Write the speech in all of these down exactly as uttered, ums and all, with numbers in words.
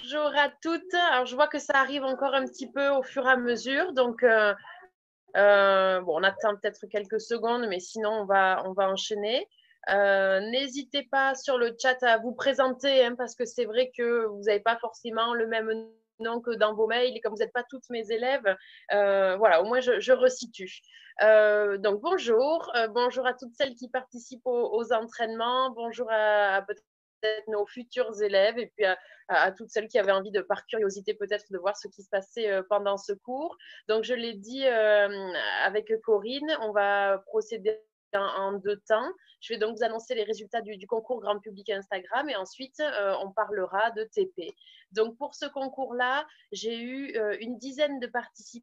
Bonjour à toutes. Alors, je vois que ça arrive encore un petit peu au fur et à mesure. Donc, euh, euh, bon, on attend peut-être quelques secondes, mais sinon, on va, on va enchaîner. Euh, n'hésitez pas sur le chat à vous présenter, hein, parce que c'est vrai que vous n'avez pas forcément le même nom que dans vos mails. Et comme vous n'êtes pas toutes mes élèves, euh, voilà, au moins je, je resitue. Euh, donc, bonjour. Euh, bonjour à toutes celles qui participent aux, aux entraînements. Bonjour à, à peut-être nos futurs élèves et puis à, à, à, toutes celles qui avaient envie de, par curiosité peut-être, de voir ce qui se passait euh, pendant ce cours. Donc, je l'ai dit euh, avec Corinne, on va procéder en, en deux temps. Je vais donc vous annoncer les résultats du, du concours grand public Instagram et ensuite, euh, on parlera de T P. Donc, pour ce concours-là, j'ai eu euh, une dizaine de participants.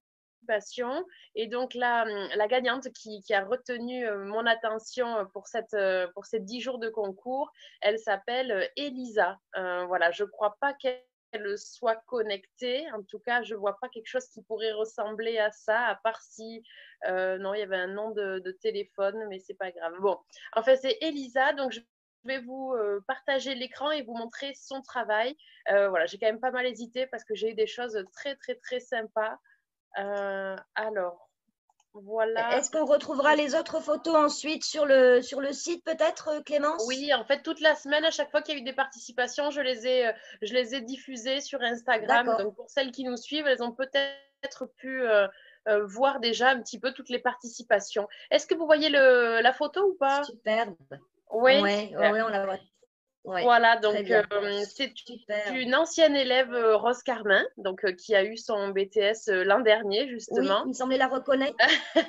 Et donc, la, la gagnante qui, qui, a retenu mon attention pour, cette, pour ces dix jours de concours, elle s'appelle Elisa. Euh, voilà, je ne crois pas qu'elle soit connectée. En tout cas, je ne vois pas quelque chose qui pourrait ressembler à ça, à part si, euh, non, il y avait un nom de, de téléphone, mais ce n'est pas grave. Bon, en fait, c'est Elisa, donc je vais vous euh, partager l'écran et vous montrer son travail. Euh, voilà, j'ai quand même pas mal hésité parce que j'ai eu des choses très, très, très sympas. Euh, alors, voilà. Est-ce qu'on retrouvera les autres photos ensuite sur le, sur le site peut-être, Clémence? Oui, en fait, toute la semaine, à chaque fois qu'il y a eu des participations, je les ai, je les ai diffusées sur Instagram. Donc, pour celles qui nous suivent, elles ont peut-être pu euh, euh, voir déjà un petit peu toutes les participations. Est-ce que vous voyez le, la photo ou pas? Superbe. Oui, ouais, super. Ouais, on la voit. Ouais, voilà, donc euh, c'est une ancienne élève, euh, Rose Carmin, donc, euh, qui a eu son B T S euh, l'an dernier, justement. Oui, il me semblait la reconnaître.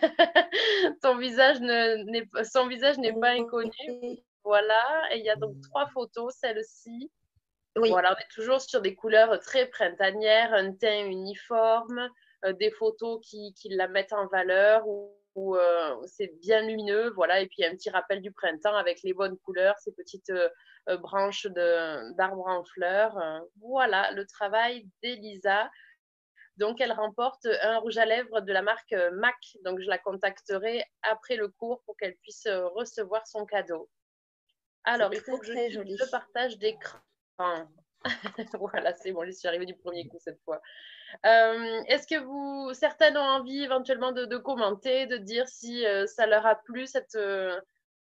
Son visage n'est son visage n'est pas inconnu. Voilà, et il y a donc trois photos, celle-ci. Oui. Voilà, on est toujours sur des couleurs très printanières, un teint uniforme, euh, des photos qui, qui la mettent en valeur, où, où euh, c'est bien lumineux, voilà, et puis un petit rappel du printemps avec les bonnes couleurs, ces petites euh, euh, branches d'arbres en fleurs. Euh, voilà, le travail d'Elisa. Donc, elle remporte un rouge à lèvres de la marque M A C. Donc, je la contacterai après le cours pour qu'elle puisse recevoir son cadeau. Alors, il faut que je quitte le partage d'écran. Voilà, c'est bon, je suis arrivée du premier coup cette fois. Euh, Est-ce que vous, certaines ont envie éventuellement de, de commenter, de dire si euh, ça leur a plu, cette, euh,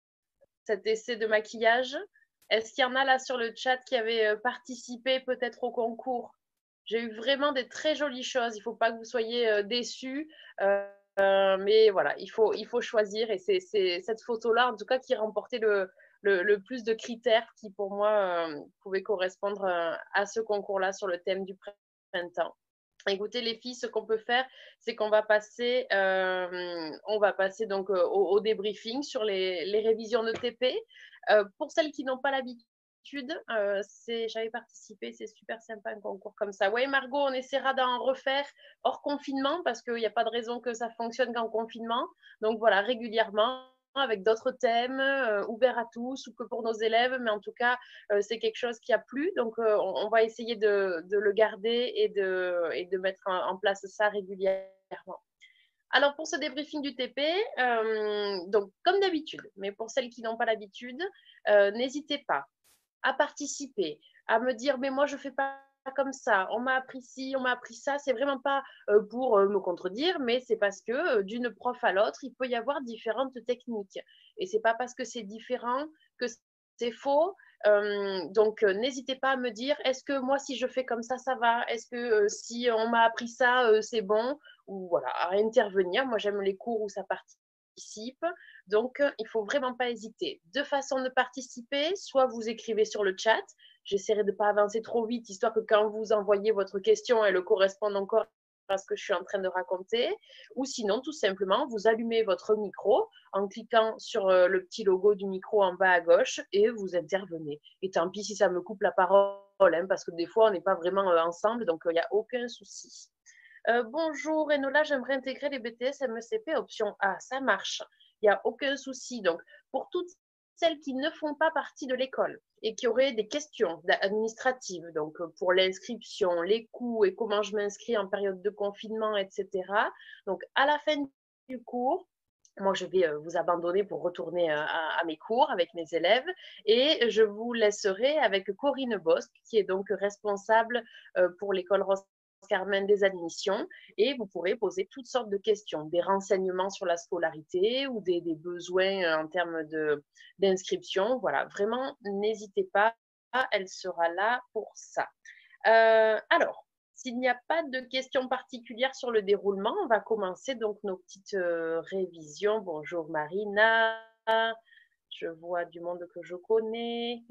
cet essai de maquillage? Est-ce qu'il y en a là sur le chat qui avaient euh, participé peut-être au concours? J'ai eu vraiment des très jolies choses. Il ne faut pas que vous soyez euh, déçus. Euh, euh, mais voilà, il faut, il faut choisir. Et c'est cette photo-là, en tout cas, qui remportait le, le, le, plus de critères qui, pour moi, euh, pouvaient correspondre euh, à ce concours-là sur le thème du printemps. Écoutez, les filles, ce qu'on peut faire, c'est qu'on va passer, euh, on va passer donc euh, au, au débriefing sur les, les révisions de T P. Euh, pour celles qui n'ont pas l'habitude, euh, j'avais participé, c'est super sympa un concours comme ça. Oui, Margot, on essaiera d'en refaire hors confinement parce qu'il n'y a pas de raison que ça fonctionne qu'en confinement. Donc voilà, régulièrement, avec d'autres thèmes, euh, ouverts à tous ou que pour nos élèves, mais en tout cas, euh, c'est quelque chose qui a plu. Donc, euh, on, on, va essayer de, de, le garder et de, et de mettre en, en place ça régulièrement. Alors, pour ce débriefing du T P, euh, donc comme d'habitude, mais pour celles qui n'ont pas l'habitude, euh, n'hésitez pas à participer, à me dire, mais moi, je ne fais pas comme ça, on m'a appris ci, on m'a appris ça. C'est vraiment pas euh, pour euh, me contredire, mais c'est parce que euh, d'une prof à l'autre, il peut y avoir différentes techniques. Et c'est pas parce que c'est différent que c'est faux. Euh, donc, euh, n'hésitez pas à me dire, est-ce que moi, si je fais comme ça, ça va? Est-ce que euh, si on m'a appris ça, euh, c'est bon? Ou voilà, à intervenir. Moi, j'aime les cours où ça participe. Donc, euh, il ne faut vraiment pas hésiter. Deux façons de participer, soit vous écrivez sur le chat. J'essaierai de ne pas avancer trop vite, histoire que quand vous envoyez votre question, elle corresponde encore à ce que je suis en train de raconter. Ou sinon, tout simplement, vous allumez votre micro en cliquant sur euh, le petit logo du micro en bas à gauche et vous intervenez. Et tant pis si ça me coupe la parole, hein, parce que des fois, on n'est pas vraiment euh, ensemble, donc il n'y a aucun souci. Euh, bonjour Enola, j'aimerais intégrer les B T S M E C P option A. Ça marche, il n'y a aucun souci. Donc, pour toutes celles qui ne font pas partie de l'école et qui auraient des questions administratives, donc pour l'inscription, les coûts et comment je m'inscris en période de confinement, et cetera. Donc, à la fin du cours, moi, je vais vous abandonner pour retourner à, à mes cours avec mes élèves et je vous laisserai avec Corinne Bosque, qui est donc responsable pour l'école Rose Carmen des admissions, et vous pourrez poser toutes sortes de questions, des renseignements sur la scolarité ou des, des besoins en termes d'inscription. Voilà, vraiment, n'hésitez pas, elle sera là pour ça. Euh, alors, s'il n'y a pas de questions particulières sur le déroulement, on va commencer donc nos petites euh, révisions. Bonjour Marina, je vois du monde que je connais.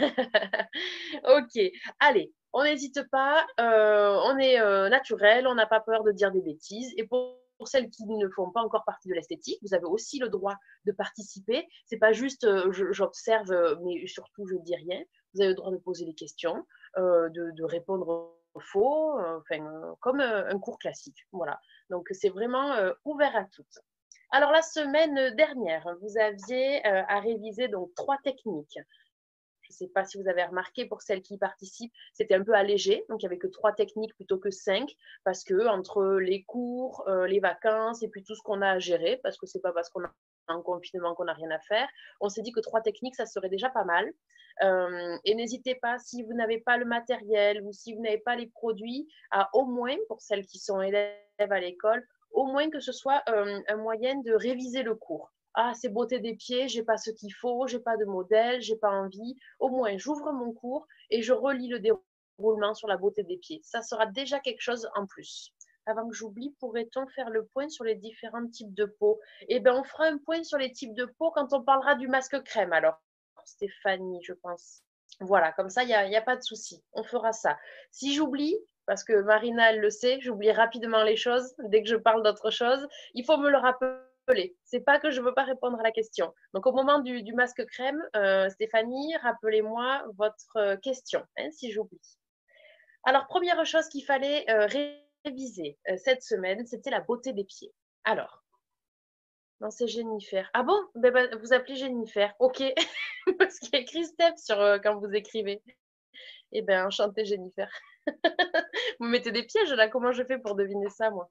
Ok, allez, on n'hésite pas, euh, on est euh, naturel, on n'a pas peur de dire des bêtises. Et pour, pour celles qui ne font pas encore partie de l'esthétique, vous avez aussi le droit de participer. C'est pas juste euh, j'observe, mais surtout je dis rien. Vous avez le droit de poser des questions, euh, de, de répondre faux, euh, enfin, euh, comme euh, un cours classique. Voilà. Donc, c'est vraiment euh, ouvert à toutes. Alors, la semaine dernière, vous aviez euh, à réviser donc trois techniques. Je ne sais pas si vous avez remarqué, pour celles qui participent, c'était un peu allégé. Donc, il n'y avait que trois techniques plutôt que cinq, parce que entre les cours, euh, les vacances et puis tout ce qu'on a à gérer, parce que ce n'est pas parce qu'on est en confinement qu'on n'a rien à faire, on s'est dit que trois techniques, ça serait déjà pas mal. Euh, et n'hésitez pas, si vous n'avez pas le matériel ou si vous n'avez pas les produits, à au moins, pour celles qui sont élèves à l'école, au moins que ce soit euh, un moyen de réviser le cours. Ah, c'est beauté des pieds, j'ai pas ce qu'il faut, j'ai pas de modèle, j'ai pas envie. Au moins, j'ouvre mon cours et je relis le déroulement sur la beauté des pieds. Ça sera déjà quelque chose en plus. Avant que j'oublie, pourrait-on faire le point sur les différents types de peau? Eh bien, on fera un point sur les types de peau quand on parlera du masque crème, alors. Stéphanie, je pense. Voilà, comme ça, il n'y a, y a pas de souci. On fera ça. Si j'oublie, parce que Marina, elle le sait, j'oublie rapidement les choses dès que je parle d'autre chose, il faut me le rappeler. C'est pas que je veux pas répondre à la question. Donc, au moment du, du masque crème, euh, Stéphanie, rappelez-moi votre euh, question, hein, si j'oublie. Alors, première chose qu'il fallait euh, réviser euh, cette semaine, c'était la beauté des pieds. Alors, non, c'est Jennifer. Ah bon? Ben, ben, vous appelez Jennifer. Ok. Parce qu'il y a écrit Steph sur, euh, quand vous écrivez. Eh bien, enchantée Jennifer. Vous mettez des pièges là, comment je fais pour deviner ça, moi?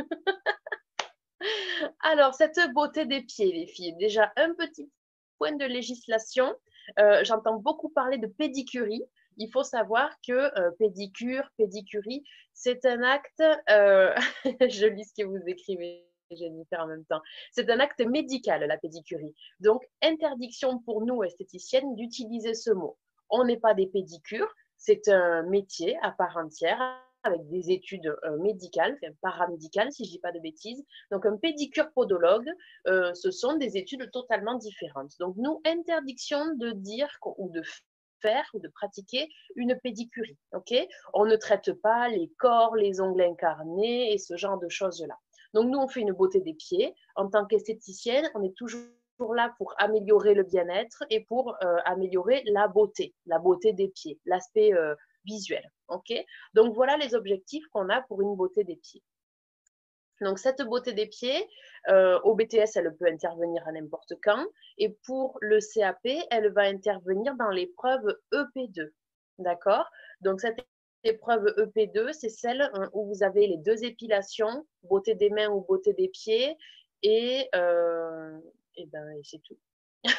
Alors, cette beauté des pieds, les filles. Déjà, un petit point de législation. Euh, J'entends beaucoup parler de pédicurie. Il faut savoir que euh, pédicure, pédicurie, c'est un acte, euh... je lis ce que vous écrivez, Jennifer, en même temps. C'est un acte médical, la pédicurie. Donc, interdiction pour nous, esthéticiennes, d'utiliser ce mot. On n'est pas des pédicures, c'est un métier à part entière avec des études euh, médicales, enfin, paramédicales, si je ne dis pas de bêtises. Donc, un pédicure podologue, euh, ce sont des études totalement différentes. Donc, nous, interdiction de dire ou de faire ou de pratiquer une pédicurie. Okay, on ne traite pas les corps, les ongles incarnés et ce genre de choses-là. Donc, nous, on fait une beauté des pieds. En tant qu'esthéticienne, on est toujours là pour améliorer le bien-être et pour euh, améliorer la beauté, la beauté des pieds, l'aspect euh, visuel. Okay, donc, voilà les objectifs qu'on a pour une beauté des pieds. Donc, cette beauté des pieds, euh, au B T S, elle peut intervenir à n'importe quand. Et pour le C A P, elle va intervenir dans l'épreuve E P deux. D'accord? Donc, cette épreuve E P deux, c'est celle où vous avez les deux épilations, beauté des mains ou beauté des pieds. Et, euh, et ben, et c'est tout.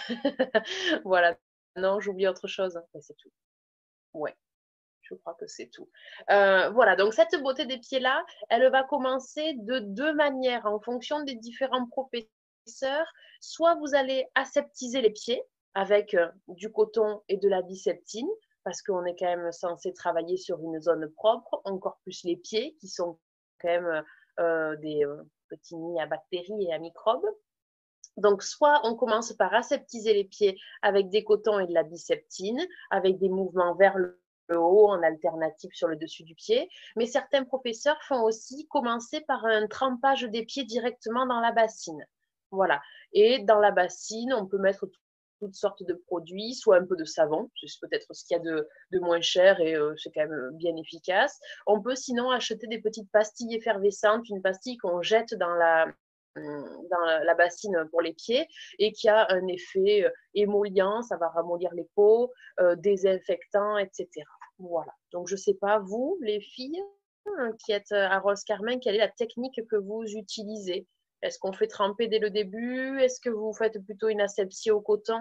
Voilà. Non, j'oublie autre chose. Mais c'est tout. Ouais. Je crois que c'est tout. Euh, voilà, donc cette beauté des pieds-là, elle va commencer de deux manières en fonction des différents professeurs. Soit vous allez aseptiser les pieds avec euh, du coton et de la biseptine, parce qu'on est quand même censé travailler sur une zone propre, encore plus les pieds, qui sont quand même euh, des euh, petits nids à bactéries et à microbes. Donc, soit on commence par aseptiser les pieds avec des cotons et de la biseptine, avec des mouvements vers le haut en alternative sur le dessus du pied. Mais certains professeurs font aussi commencer par un trempage des pieds directement dans la bassine. Voilà. Et dans la bassine, on peut mettre toutes sortes de produits, soit un peu de savon, c'est peut-être ce qu'il y a de, de moins cher et euh, c'est quand même bien efficace. On peut sinon acheter des petites pastilles effervescentes, une pastille qu'on jette dans la, dans la bassine pour les pieds et qui a un effet émollient, ça va ramollir les peaux, euh, désinfectant, et cetera. Voilà. Donc, je ne sais pas, vous, les filles qui êtes à Rose Carmen, quelle est la technique que vous utilisez? Est-ce qu'on fait tremper dès le début? Est-ce que vous faites plutôt une asepsie au coton?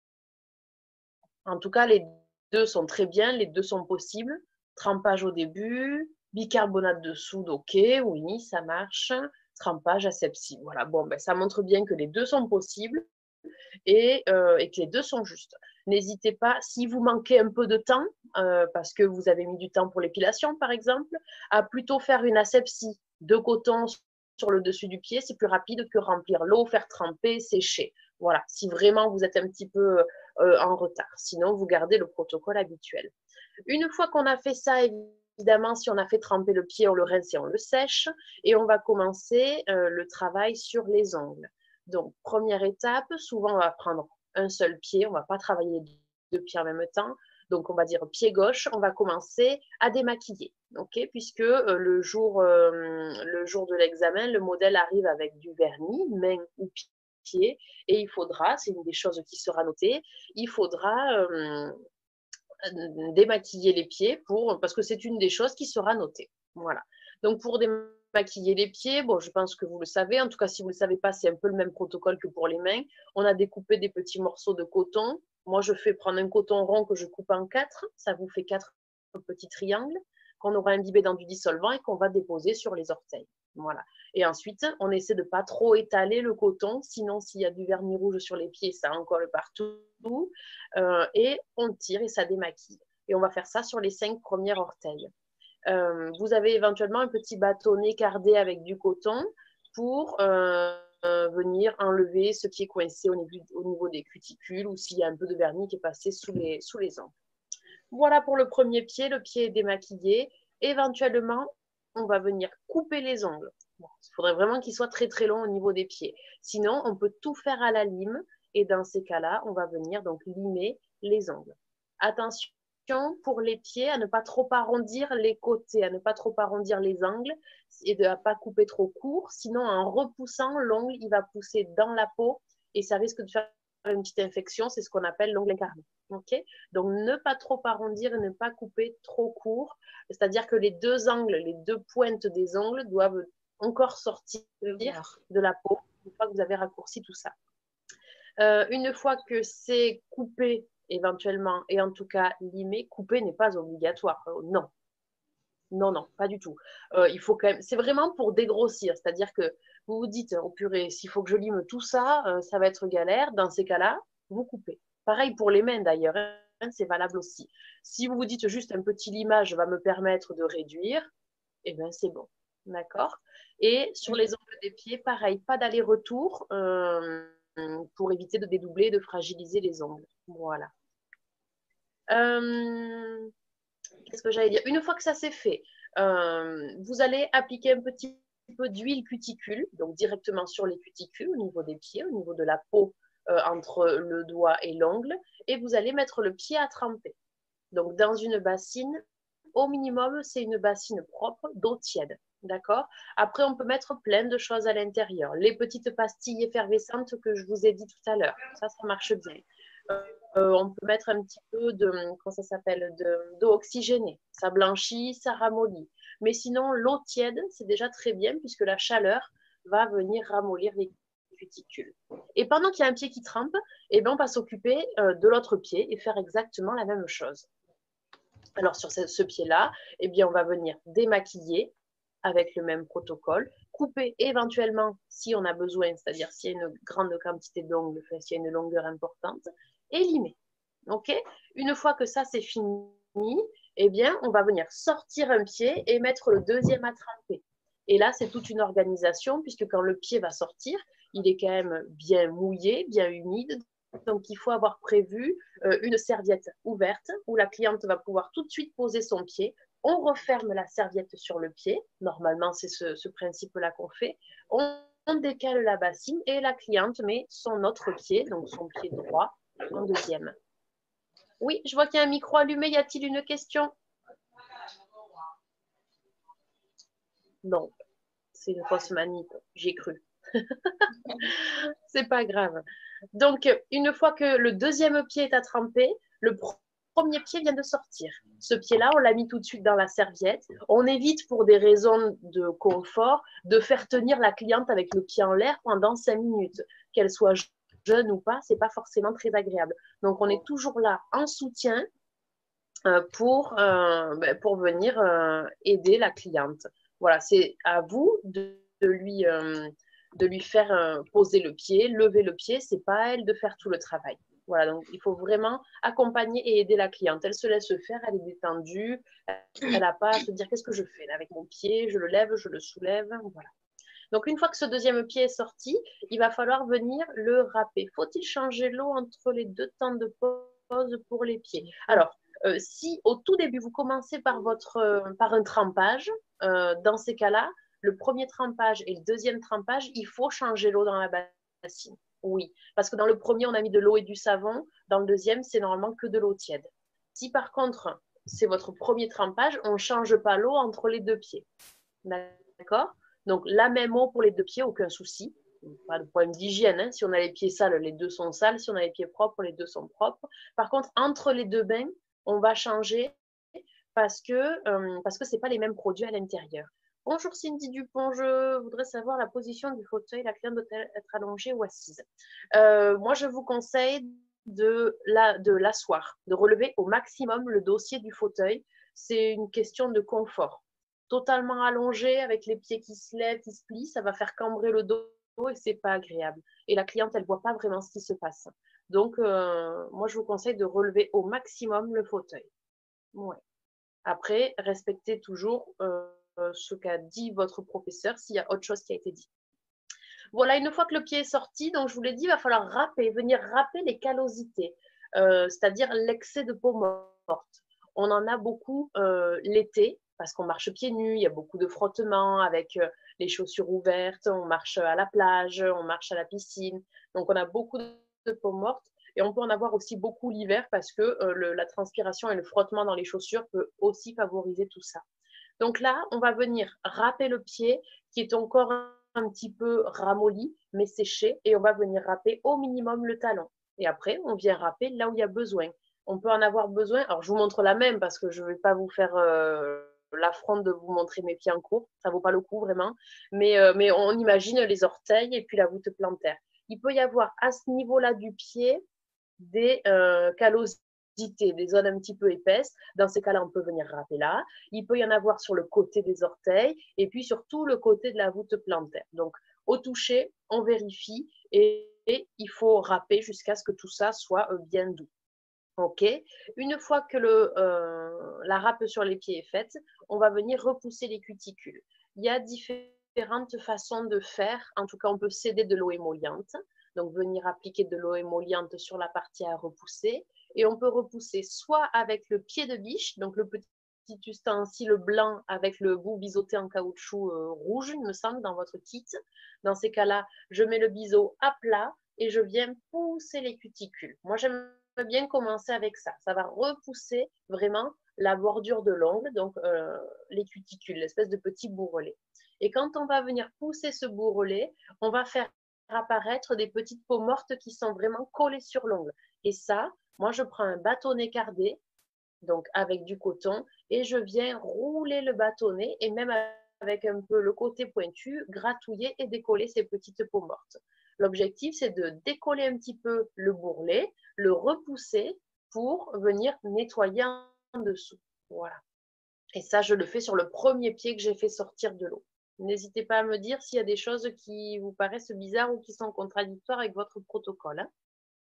En tout cas, les deux sont très bien, les deux sont possibles. Trempage au début, bicarbonate de soude, ok, oui, ça marche. Trempage, asepsie, voilà. Bon, ben, ça montre bien que les deux sont possibles et, euh, et que les deux sont justes. N'hésitez pas, si vous manquez un peu de temps, euh, parce que vous avez mis du temps pour l'épilation, par exemple, à plutôt faire une asepsie de coton sur le dessus du pied. C'est plus rapide que remplir l'eau, faire tremper, sécher. Voilà, si vraiment vous êtes un petit peu euh, en retard. Sinon, vous gardez le protocole habituel. Une fois qu'on a fait ça, évidemment, si on a fait tremper le pied, on le rince et on le sèche. Et on va commencer euh, le travail sur les ongles. Donc, première étape, souvent on va prendre un seul pied, on ne va pas travailler deux pieds en même temps. Donc, on va dire pied gauche, on va commencer à démaquiller, okay, puisque euh, le, jour, euh, le jour de l'examen, le modèle arrive avec du vernis, main ou pied, et il faudra, c'est une des choses qui sera notée, il faudra euh, démaquiller les pieds pour, parce que c'est une des choses qui sera notée. Voilà. Donc, pour démaquiller les pieds, bon, je pense que vous le savez. En tout cas, si vous ne le savez pas, c'est un peu le même protocole que pour les mains. On a découpé des petits morceaux de coton. Moi, je fais prendre un coton rond que je coupe en quatre. Ça vous fait quatre petits triangles qu'on aura imbibé dans du dissolvant et qu'on va déposer sur les orteils. Voilà. Et ensuite, on essaie de ne pas trop étaler le coton, sinon s'il y a du vernis rouge sur les pieds, ça en colle partout. Euh, et on tire et ça démaquille. Et on va faire ça sur les cinq premiers orteils. Euh, vous avez éventuellement un petit bâtonnet cardé avec du coton pour euh, euh, venir enlever ce qui est coincé au niveau, au niveau des cuticules ou s'il y a un peu de vernis qui est passé sous les, sous les ongles. Voilà pour le premier pied, le pied est démaquillé. Éventuellement, on va venir couper les ongles. Bon, il faudrait vraiment qu'ils soient très très longs au niveau des pieds. Sinon, on peut tout faire à la lime et dans ces cas-là, on va venir donc limer les ongles. Attention pour les pieds à ne pas trop arrondir les côtés, à ne pas trop arrondir les angles et de ne pas couper trop court. Sinon, en repoussant, l'ongle, il va pousser dans la peau et ça risque de faire une petite infection. C'est ce qu'on appelle l'ongle incarné. Okay, donc, ne pas trop arrondir et ne pas couper trop court. C'est-à-dire que les deux angles, les deux pointes des ongles doivent encore sortir de la peau une fois que vous avez raccourci tout ça. Euh, une fois que c'est coupé, éventuellement, et en tout cas limé, couper n'est pas obligatoire. Euh, non. Non, non, pas du tout. Euh, il faut quand même. C'est vraiment pour dégrossir. C'est-à-dire que vous vous dites, oh purée, s'il faut que je lime tout ça, euh, ça va être galère. Dans ces cas-là, vous coupez. Pareil pour les mains d'ailleurs, hein, c'est valable aussi. Si vous vous dites juste un petit limage va me permettre de réduire, eh bien c'est bon. D'accord? Et sur les ongles des pieds, pareil, pas d'aller-retour euh, pour éviter de dédoubler, de fragiliser les ongles. Voilà. Euh, Qu'est-ce que j'allais dire? Une fois que ça c'est fait, euh, vous allez appliquer un petit peu d'huile cuticule, donc directement sur les cuticules, au niveau des pieds, au niveau de la peau euh, entre le doigt et l'ongle, et vous allez mettre le pied à tremper. Donc dans une bassine, au minimum, c'est une bassine propre d'eau tiède. D'accord? Après, on peut mettre plein de choses à l'intérieur. Les petites pastilles effervescentes que je vous ai dit tout à l'heure, ça, ça marche bien. Euh, on peut mettre un petit peu de, comment ça s'appelle, d'eau oxygénée. Ça blanchit, ça ramollit. Mais sinon, l'eau tiède, c'est déjà très bien puisque la chaleur va venir ramollir les cuticules. Et pendant qu'il y a un pied qui trempe, eh ben, on va s'occuper euh, de l'autre pied et faire exactement la même chose. Alors, sur ce, ce pied-là, eh bien, on va venir démaquiller avec le même protocole, couper éventuellement si on a besoin, c'est-à-dire s'il y a une grande quantité d'ongles, s'il y a une longueur importante, et limer. Ok? Une fois que ça c'est fini, eh bien, on va venir sortir un pied et mettre le deuxième à tremper. Et là, c'est toute une organisation, puisque quand le pied va sortir, il est quand même bien mouillé, bien humide. Donc, il faut avoir prévu euh, une serviette ouverte où la cliente va pouvoir tout de suite poser son pied. On referme la serviette sur le pied. Normalement, c'est ce, ce principe-là qu'on fait. On, on décale la bassine et la cliente met son autre pied, donc son pied droit, en deuxième. Oui, je vois qu'il y a un micro allumé. Y a-t-il une question? Non, c'est une fausse manip. J'ai cru. C'est pas grave. Donc, une fois que le deuxième pied est à tremper, le premier pied vient de sortir. Ce pied-là, on l'a mis tout de suite dans la serviette. On évite, pour des raisons de confort, de faire tenir la cliente avec le pied en l'air pendant cinq minutes. Qu'elle soit jeune ou pas, ce n'est pas forcément très agréable. Donc, on est toujours là en soutien euh, pour, euh, ben, pour venir euh, aider la cliente. Voilà, c'est à vous de, de lui, euh, de lui faire euh, poser le pied, lever le pied. Ce n'est pas à elle de faire tout le travail. Voilà, donc il faut vraiment accompagner et aider la cliente. Elle se laisse faire, elle est détendue, elle n'a pas à se dire qu'est-ce que je fais là avec mon pied, je le lève, je le soulève, voilà. Donc une fois que ce deuxième pied est sorti, il va falloir venir le râper. Faut-il changer l'eau entre les deux temps de pause pour les pieds? Alors, euh, si au tout début vous commencez par, votre, euh, par un trempage, euh, dans ces cas-là, le premier trempage et le deuxième trempage, il faut changer l'eau dans la bassine. Oui, parce que dans le premier, on a mis de l'eau et du savon. Dans le deuxième, c'est normalement que de l'eau tiède. Si par contre, c'est votre premier trempage, on ne change pas l'eau entre les deux pieds. D'accord? Donc, la même eau pour les deux pieds, aucun souci. Pas de problème d'hygiène. Hein. Si on a les pieds sales, les deux sont sales. Si on a les pieds propres, les deux sont propres. Par contre, entre les deux bains, on va changer parce que euh, parce que ce n'est pas les mêmes produits à l'intérieur. Bonjour Cindy Dupont, je voudrais savoir la position du fauteuil. La cliente doit-elle être allongée ou assise? euh, Moi, je vous conseille de l'asseoir, de, de relever au maximum le dossier du fauteuil. C'est une question de confort. Totalement allongé, avec les pieds qui se lèvent, qui se plient, ça va faire cambrer le dos et c'est pas agréable. Et la cliente, elle voit pas vraiment ce qui se passe. Donc, euh, moi, je vous conseille de relever au maximum le fauteuil. Ouais. Après, respectez toujours euh, ce qu'a dit votre professeur s'il y a autre chose qui a été dit. Voilà, une fois que le pied est sorti, donc je vous l'ai dit, il va falloir râper, venir râper les callosités, euh, c'est-à-dire l'excès de peau morte. On en a beaucoup euh, l'été, parce qu'on marche pieds nus, il y a beaucoup de frottements avec euh, les chaussures ouvertes, on marche à la plage, on marche à la piscine, donc on a beaucoup de peau morte. Et on peut en avoir aussi beaucoup l'hiver parce que euh, le, la transpiration et le frottement dans les chaussures peut aussi favoriser tout ça. Donc là, on va venir râper le pied qui est encore un, un petit peu ramolli, mais séché, et on va venir râper au minimum le talon. Et après, on vient râper là où il y a besoin. On peut en avoir besoin. Alors, je vous montre la même parce que je ne vais pas vous faire euh, l'affront de vous montrer mes pieds en cours. Ça ne vaut pas le coup vraiment. Mais, euh, mais on imagine les orteils et puis la voûte plantaire. Il peut y avoir à ce niveau-là du pied des euh, callosités, des zones un petit peu épaisses. Dans ces cas-là, on peut venir râper là. Il peut y en avoir sur le côté des orteils et puis sur tout le côté de la voûte plantaire. Donc, au toucher, on vérifie et, et il faut râper jusqu'à ce que tout ça soit bien doux. Ok. Une fois que le, euh, la râpe sur les pieds est faite, on va venir repousser les cuticules. Il y a différentes façons de faire. En tout cas, on peut céder de l'eau émolliente. Donc, venir appliquer de l'eau émolliente sur la partie à repousser. Et on peut repousser soit avec le pied de biche, donc le petit ustensile blanc avec le bout biseauté en caoutchouc euh, rouge, il me semble, dans votre kit. Dans ces cas-là, je mets le biseau à plat et je viens pousser les cuticules. Moi, j'aime bien commencer avec ça. Ça va repousser vraiment la bordure de l'ongle, donc euh, les cuticules, l'espèce de petit bourrelet. Et quand on va venir pousser ce bourrelet, on va faire apparaître des petites peaux mortes qui sont vraiment collées sur l'ongle. Et ça, moi, je prends un bâtonnet cardé, donc avec du coton, et je viens rouler le bâtonnet, et même avec un peu le côté pointu, gratouiller et décoller ces petites peaux mortes. L'objectif, c'est de décoller un petit peu le bourrelet, le repousser pour venir nettoyer en dessous. Voilà. Et ça, je le fais sur le premier pied que j'ai fait sortir de l'eau. N'hésitez pas à me dire s'il y a des choses qui vous paraissent bizarres ou qui sont contradictoires avec votre protocole. Hein.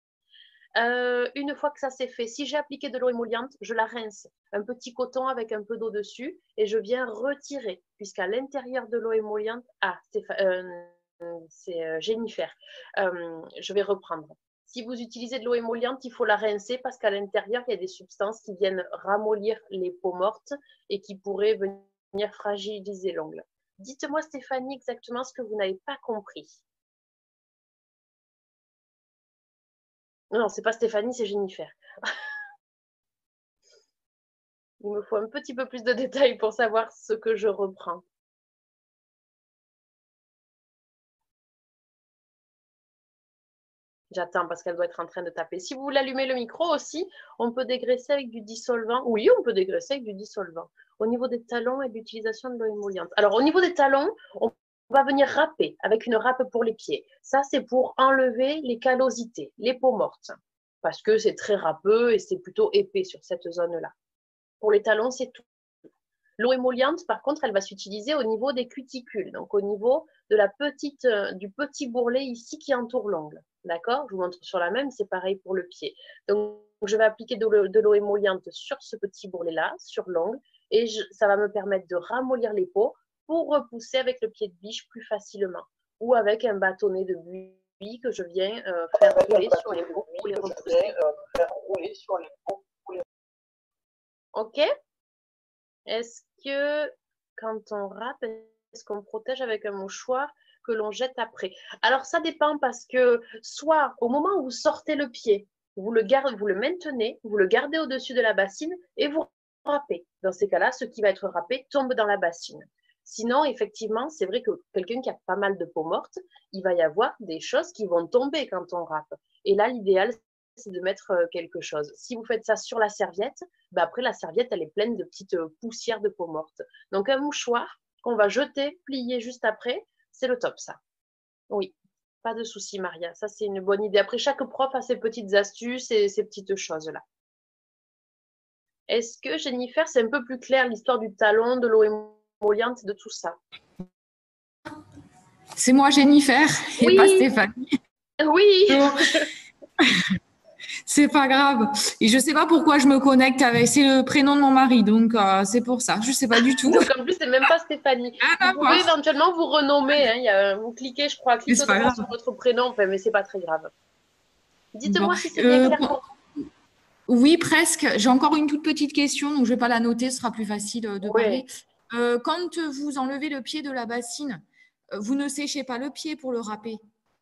Euh, une fois que ça c'est fait, si j'ai appliqué de l'eau émolliente, je la rince. Un petit coton avec un peu d'eau dessus et je viens retirer, puisqu'à l'intérieur de l'eau émolliente, ah, c'est euh, euh, Jennifer, euh, je vais reprendre. Si vous utilisez de l'eau émolliente, il faut la rincer parce qu'à l'intérieur, il y a des substances qui viennent ramollir les peaux mortes et qui pourraient venir fragiliser l'ongle. Dites-moi, Stéphanie, exactement ce que vous n'avez pas compris. Non, c'est pas Stéphanie, c'est Jennifer. Il me faut un petit peu plus de détails pour savoir ce que je reprends. J'attends parce qu'elle doit être en train de taper. Si vous voulez allumer le micro aussi, on peut dégraisser avec du dissolvant. Oui, on peut dégraisser avec du dissolvant. Au niveau des talons et de l'utilisation de l'eau émolliente. Alors, au niveau des talons, on va venir râper avec une râpe pour les pieds. Ça, c'est pour enlever les callosités, les peaux mortes. Parce que c'est très râpeux et c'est plutôt épais sur cette zone-là. Pour les talons, c'est tout. L'eau émolliente, par contre, elle va s'utiliser au niveau des cuticules, donc au niveau de la petite, euh, du petit bourrelet ici qui entoure l'ongle. D'accord? Je vous montre sur la même, c'est pareil pour le pied. Donc, je vais appliquer de l'eau émolliente sur ce petit bourrelet-là, sur l'ongle, et je, ça va me permettre de ramollir les peaux pour repousser avec le pied de biche plus facilement, ou avec un bâtonnet de buis que je viens euh, faire rouler sur les peaux pour les repousser. Ok? Est-ce que quand on râpe, est-ce qu'on protège avec un mouchoir que l'on jette après? Alors, ça dépend parce que soit au moment où vous sortez le pied, vous le, gardez, vous le maintenez, vous le gardez au-dessus de la bassine et vous râpez. Dans ces cas-là, ce qui va être râpé tombe dans la bassine. Sinon, effectivement, c'est vrai que quelqu'un qui a pas mal de peau morte, il va y avoir des choses qui vont tomber quand on râpe. Et là, l'idéal, c'est de mettre quelque chose. Si vous faites ça sur la serviette, ben après la serviette, elle est pleine de petites poussières de peau morte. Donc un mouchoir qu'on va jeter, plier juste après, c'est le top ça. Oui, pas de souci Maria, ça c'est une bonne idée. Après, chaque prof a ses petites astuces et ces petites choses-là. Est-ce que Jennifer, c'est un peu plus clair l'histoire du talon, de l'eau émolliente, de tout ça? C'est moi Jennifer et oui. pas Stéphanie. Oui. C'est pas grave. Et je sais pas pourquoi je me connecte avec. C'est le prénom de mon mari, donc euh, c'est pour ça. Je sais pas du tout. Donc en plus, c'est même pas Stéphanie. Ah, vous pouvez éventuellement vous renommer. Hein. Il y a, vous cliquez, je crois, cliquez sur votre prénom, enfin, mais c'est pas très grave. Dites-moi bon, si c'est bien euh, clair pour vous. Oui, presque. J'ai encore une toute petite question, donc je vais pas la noter, ce sera plus facile de ouais. parler. Euh, quand vous enlevez le pied de la bassine, vous ne séchez pas le pied pour le râper?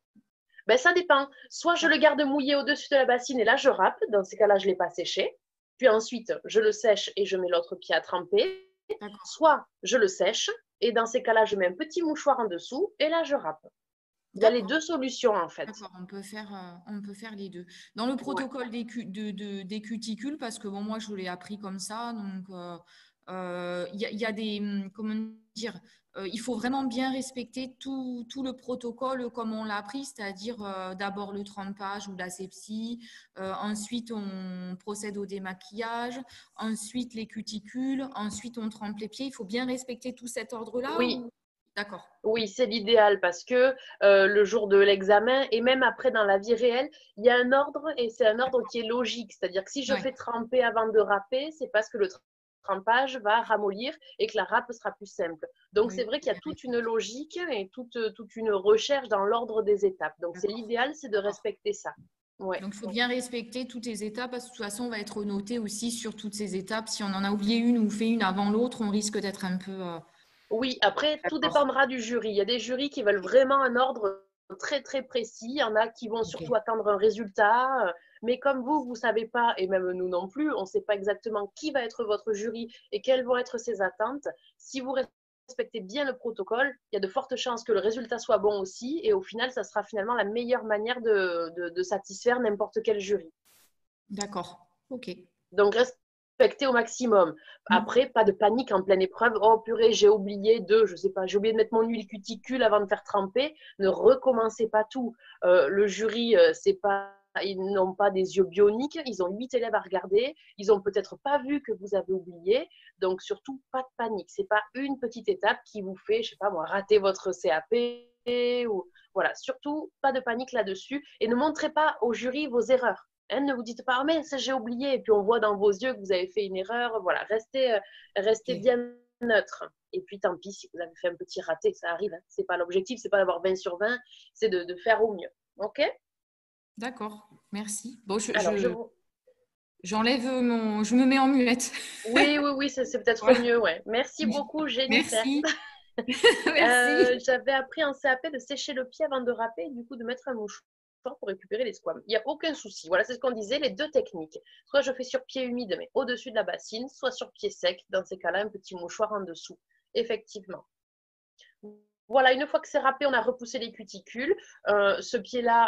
Ben, ça dépend. Soit je le garde mouillé au-dessus de la bassine et là, je râpe. Dans ces cas-là, je ne l'ai pas séché. Puis ensuite, je le sèche et je mets l'autre pied à tremper. Soit je le sèche et dans ces cas-là, je mets un petit mouchoir en dessous et là, je râpe. Il y a les deux solutions, en fait. D'accord, on peut faire, euh, on peut faire les deux. Dans le protocole ouais. des, cu de, de, des cuticules, parce que bon, moi, je l'ai appris comme ça, donc il euh, euh, y, y a des, comment dire, euh, il faut vraiment bien respecter tout, tout le protocole comme on l'a appris, c'est-à-dire euh, d'abord le trempage ou l'asepsie, euh, ensuite on procède au démaquillage, ensuite les cuticules, ensuite on trempe les pieds. Il faut bien respecter tout cet ordre-là. Oui. Ou... D'accord. Oui, c'est l'idéal parce que euh, le jour de l'examen et même après dans la vie réelle, il y a un ordre et c'est un ordre qui est logique. C'est-à-dire que si je ouais. fais tremper avant de râper, c'est parce que le trempage va ramollir et que la râpe sera plus simple. Donc, oui, c'est vrai qu'il y a toute une logique et toute, toute une recherche dans l'ordre des étapes. Donc, c'est l'idéal, c'est de respecter ça. Ouais. Donc, il faut bien respecter toutes les étapes parce que de toute façon, on va être noté aussi sur toutes ces étapes. Si on en a oublié une ou fait une avant l'autre, on risque d'être un peu… Euh... Oui, après, tout dépendra du jury. Il y a des jurys qui veulent vraiment un ordre très, très précis. Il y en a qui vont okay. surtout attendre un résultat. Mais comme vous, vous ne savez pas, et même nous non plus, on ne sait pas exactement qui va être votre jury et quelles vont être ses attentes. Si vous respectez bien le protocole, il y a de fortes chances que le résultat soit bon aussi. Et au final, ça sera finalement la meilleure manière de, de, de satisfaire n'importe quel jury. D'accord, ok. Donc, respecter au maximum. Après, pas de panique en pleine épreuve. Oh purée, j'ai oublié de, je sais pas, j'ai oublié de mettre mon huile cuticule avant de faire tremper. Ne recommencez pas tout. Euh, le jury, euh, c'est pas, ils n'ont pas des yeux bioniques. Ils ont huit élèves à regarder. Ils ont peut-être pas vu que vous avez oublié. Donc surtout, pas de panique. C'est pas une petite étape qui vous fait, je sais pas moi, rater votre C A P ou voilà. Surtout, pas de panique là-dessus. Et ne montrez pas au jury vos erreurs. Hein, ne vous dites pas, oh, mais ça j'ai oublié, et puis on voit dans vos yeux que vous avez fait une erreur. Voilà, restez, euh, restez okay. bien neutre. Et puis tant pis si vous avez fait un petit raté, ça arrive. Hein. C'est pas l'objectif, c'est pas d'avoir vingt sur vingt, c'est de, de faire au mieux. Ok? D'accord, merci. Bon, je, Alors, je, je vous... j'enlève mon, je me mets en muette. Oui, oui, oui, c'est, c'est peut-être ouais. mieux, ouais. Merci beaucoup, Jennifer. Merci. Merci. Euh, j'avais appris en C A P de sécher le pied avant de râper, et du coup de mettre un mouchoir pour récupérer les squames. Il n'y a aucun souci. Voilà, c'est ce qu'on disait, les deux techniques. Soit je fais sur pied humide, mais au-dessus de la bassine, soit sur pied sec. Dans ces cas-là, un petit mouchoir en dessous. Effectivement. Voilà, une fois que c'est râpé, on a repoussé les cuticules. Euh, ce pied-là,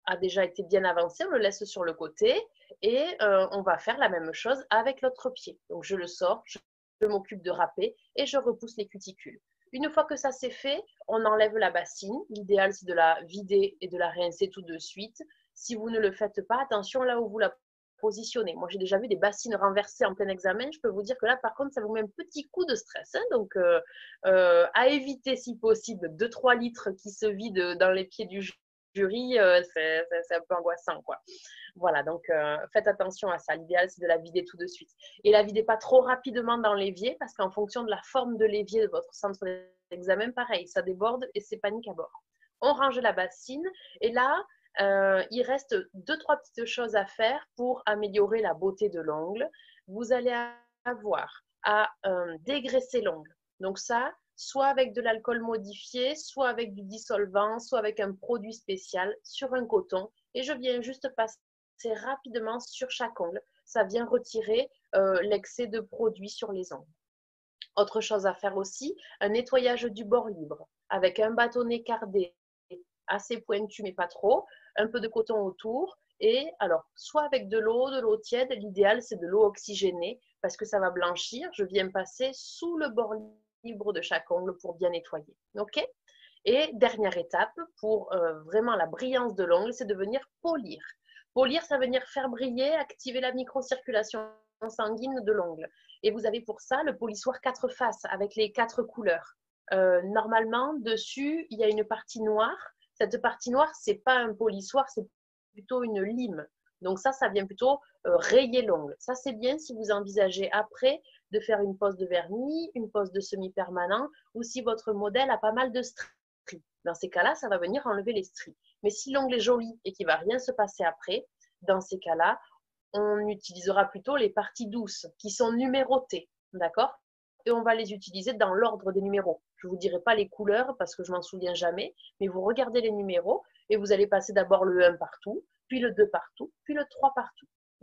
a déjà été bien avancé, on le laisse sur le côté et euh, on va faire la même chose avec l'autre pied. Donc, je le sors, je, je m'occupe de râper et je repousse les cuticules. Une fois que ça c'est fait, on enlève la bassine. L'idéal, c'est de la vider et de la rincer tout de suite. Si vous ne le faites pas, attention là où vous la positionnez. Moi, j'ai déjà vu des bassines renversées en plein examen. Je peux vous dire que là, par contre, ça vous met un petit coup de stress. Hein. Donc, euh, euh, à éviter si possible deux trois litres qui se vident dans les pieds du jury, euh, c'est un peu angoissant, quoi. Voilà, donc euh, faites attention à ça. L'idéal, c'est de la vider tout de suite. Et la videz pas trop rapidement dans l'évier parce qu'en fonction de la forme de l'évier de votre centre d'examen, pareil, ça déborde et c'est panique à bord. On range la bassine et là, euh, il reste deux, trois petites choses à faire pour améliorer la beauté de l'ongle. Vous allez avoir à euh, dégraisser l'ongle. Donc ça, soit avec de l'alcool modifié, soit avec du dissolvant, soit avec un produit spécial sur un coton. Et je viens juste passer rapidement sur chaque ongle. Ça vient retirer euh, l'excès de produit sur les ongles. Autre chose à faire aussi, un nettoyage du bord libre avec un bâtonnet cardé assez pointu mais pas trop, un peu de coton autour et alors soit avec de l'eau, de l'eau tiède, l'idéal c'est de l'eau oxygénée parce que ça va blanchir. Je viens passer sous le bord libre de chaque ongle pour bien nettoyer. Ok ? Et dernière étape pour euh, vraiment la brillance de l'ongle, c'est de venir polir. Polir, ça veut venir faire briller, activer la microcirculation sanguine de l'ongle. Et vous avez pour ça le polissoir quatre faces avec les quatre couleurs. Euh, normalement, dessus, il y a une partie noire. Cette partie noire, ce n'est pas un polissoir, c'est plutôt une lime. Donc ça, ça vient plutôt euh, rayer l'ongle. Ça, c'est bien si vous envisagez après de faire une pose de vernis, une pose de semi-permanent ou si votre modèle a pas mal de stries. Dans ces cas-là, ça va venir enlever les stries. Mais si l'ongle est joli et qu'il ne va rien se passer après, dans ces cas-là, on utilisera plutôt les parties douces qui sont numérotées, d'accord? Et on va les utiliser dans l'ordre des numéros. Je ne vous dirai pas les couleurs parce que je m'en souviens jamais, mais vous regardez les numéros et vous allez passer d'abord le un partout, puis le deux partout, puis le trois partout.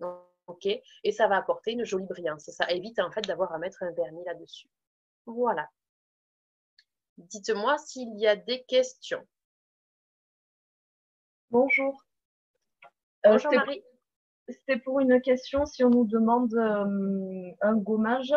Ok? Et ça va apporter une jolie brillance. Ça évite en fait d'avoir à mettre un vernis là-dessus. Voilà. Dites-moi s'il y a des questions. Bonjour. Bonjour euh, Marie. C'était pour une question. Si on nous demande euh, un gommage,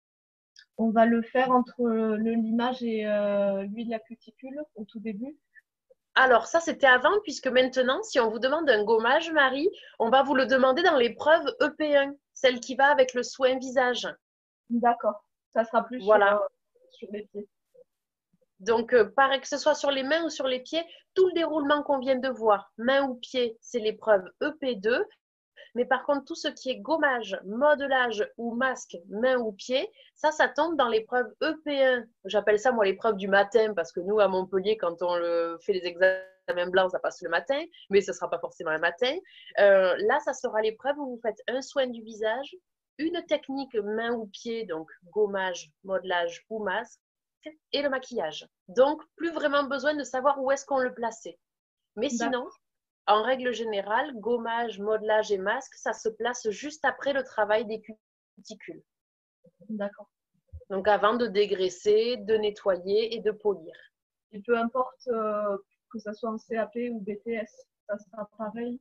on va le faire entre le limage et euh, l'huile à cuticule au tout début? Alors ça, c'était avant, puisque maintenant, si on vous demande un gommage, Marie, on va vous le demander dans l'épreuve E P un, celle qui va avec le soin visage. D'accord. Ça sera plus Voilà. sur, euh, sur les pieds. Donc, euh, pareil que ce soit sur les mains ou sur les pieds, tout le déroulement qu'on vient de voir, main ou pied, c'est l'épreuve E P deux. Mais par contre, tout ce qui est gommage, modelage ou masque, main ou pied, ça, ça tombe dans l'épreuve E P un. J'appelle ça, moi, l'épreuve du matin, parce que nous, à Montpellier, quand on le fait les examens blancs, ça passe le matin, mais ce ne sera pas forcément le matin. Euh, là, ça sera l'épreuve où vous faites un soin du visage, une technique main ou pied, donc gommage, modelage ou masque, et le maquillage. Donc, plus vraiment besoin de savoir où est-ce qu'on le plaçait. Mais sinon, en règle générale, gommage, modelage et masque, ça se place juste après le travail des cuticules. D'accord. Donc, avant de dégraisser, de nettoyer et de polir. Et peu importe euh, que ça soit en C A P ou B T S, ça sera pareil?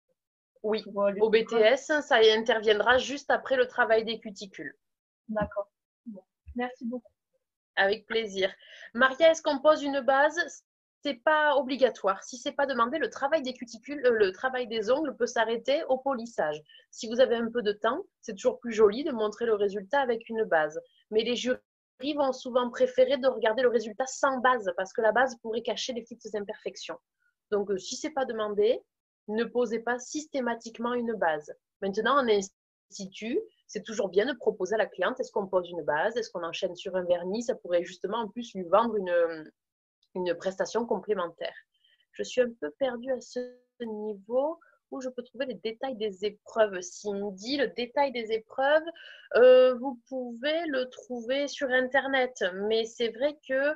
Oui, pour, euh, au B T S, ça interviendra juste après le travail des cuticules. D'accord. Bon. Merci beaucoup. Avec plaisir. Maria, est-ce qu'on pose une base? C'est pas obligatoire. Si c'est pas demandé, le travail des cuticules, euh, le travail des ongles peut s'arrêter au polissage. Si vous avez un peu de temps, c'est toujours plus joli de montrer le résultat avec une base. Mais les jurys vont souvent préférer de regarder le résultat sans base parce que la base pourrait cacher les petites imperfections. Donc, euh, si c'est pas demandé, ne posez pas systématiquement une base. Maintenant, en institut, c'est toujours bien de proposer à la cliente, est-ce qu'on pose une base, est-ce qu'on enchaîne sur un vernis? Ça pourrait justement en plus lui vendre une, une prestation complémentaire. Je suis un peu perdue à ce niveau où je peux trouver les détails des épreuves. Cindy, le détail des épreuves, euh, vous pouvez le trouver sur Internet, mais c'est vrai que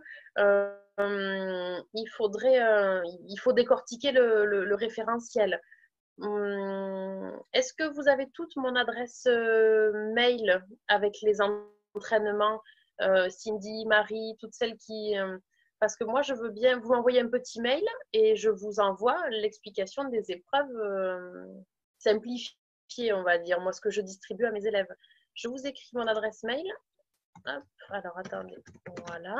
euh, il faudrait, euh, il faut décortiquer le, le, le référentiel. Hum, Est-ce que vous avez toute mon adresse euh, mail avec les entraînements, euh, Cindy, Marie, toutes celles qui, euh, Parce que moi, je veux bien vous m'envoyer un petit mail et je vous envoie l'explication des épreuves euh, simplifiées, on va dire, moi, ce que je distribue à mes élèves. Je vous écris mon adresse mail. Hop, alors, attendez. Voilà.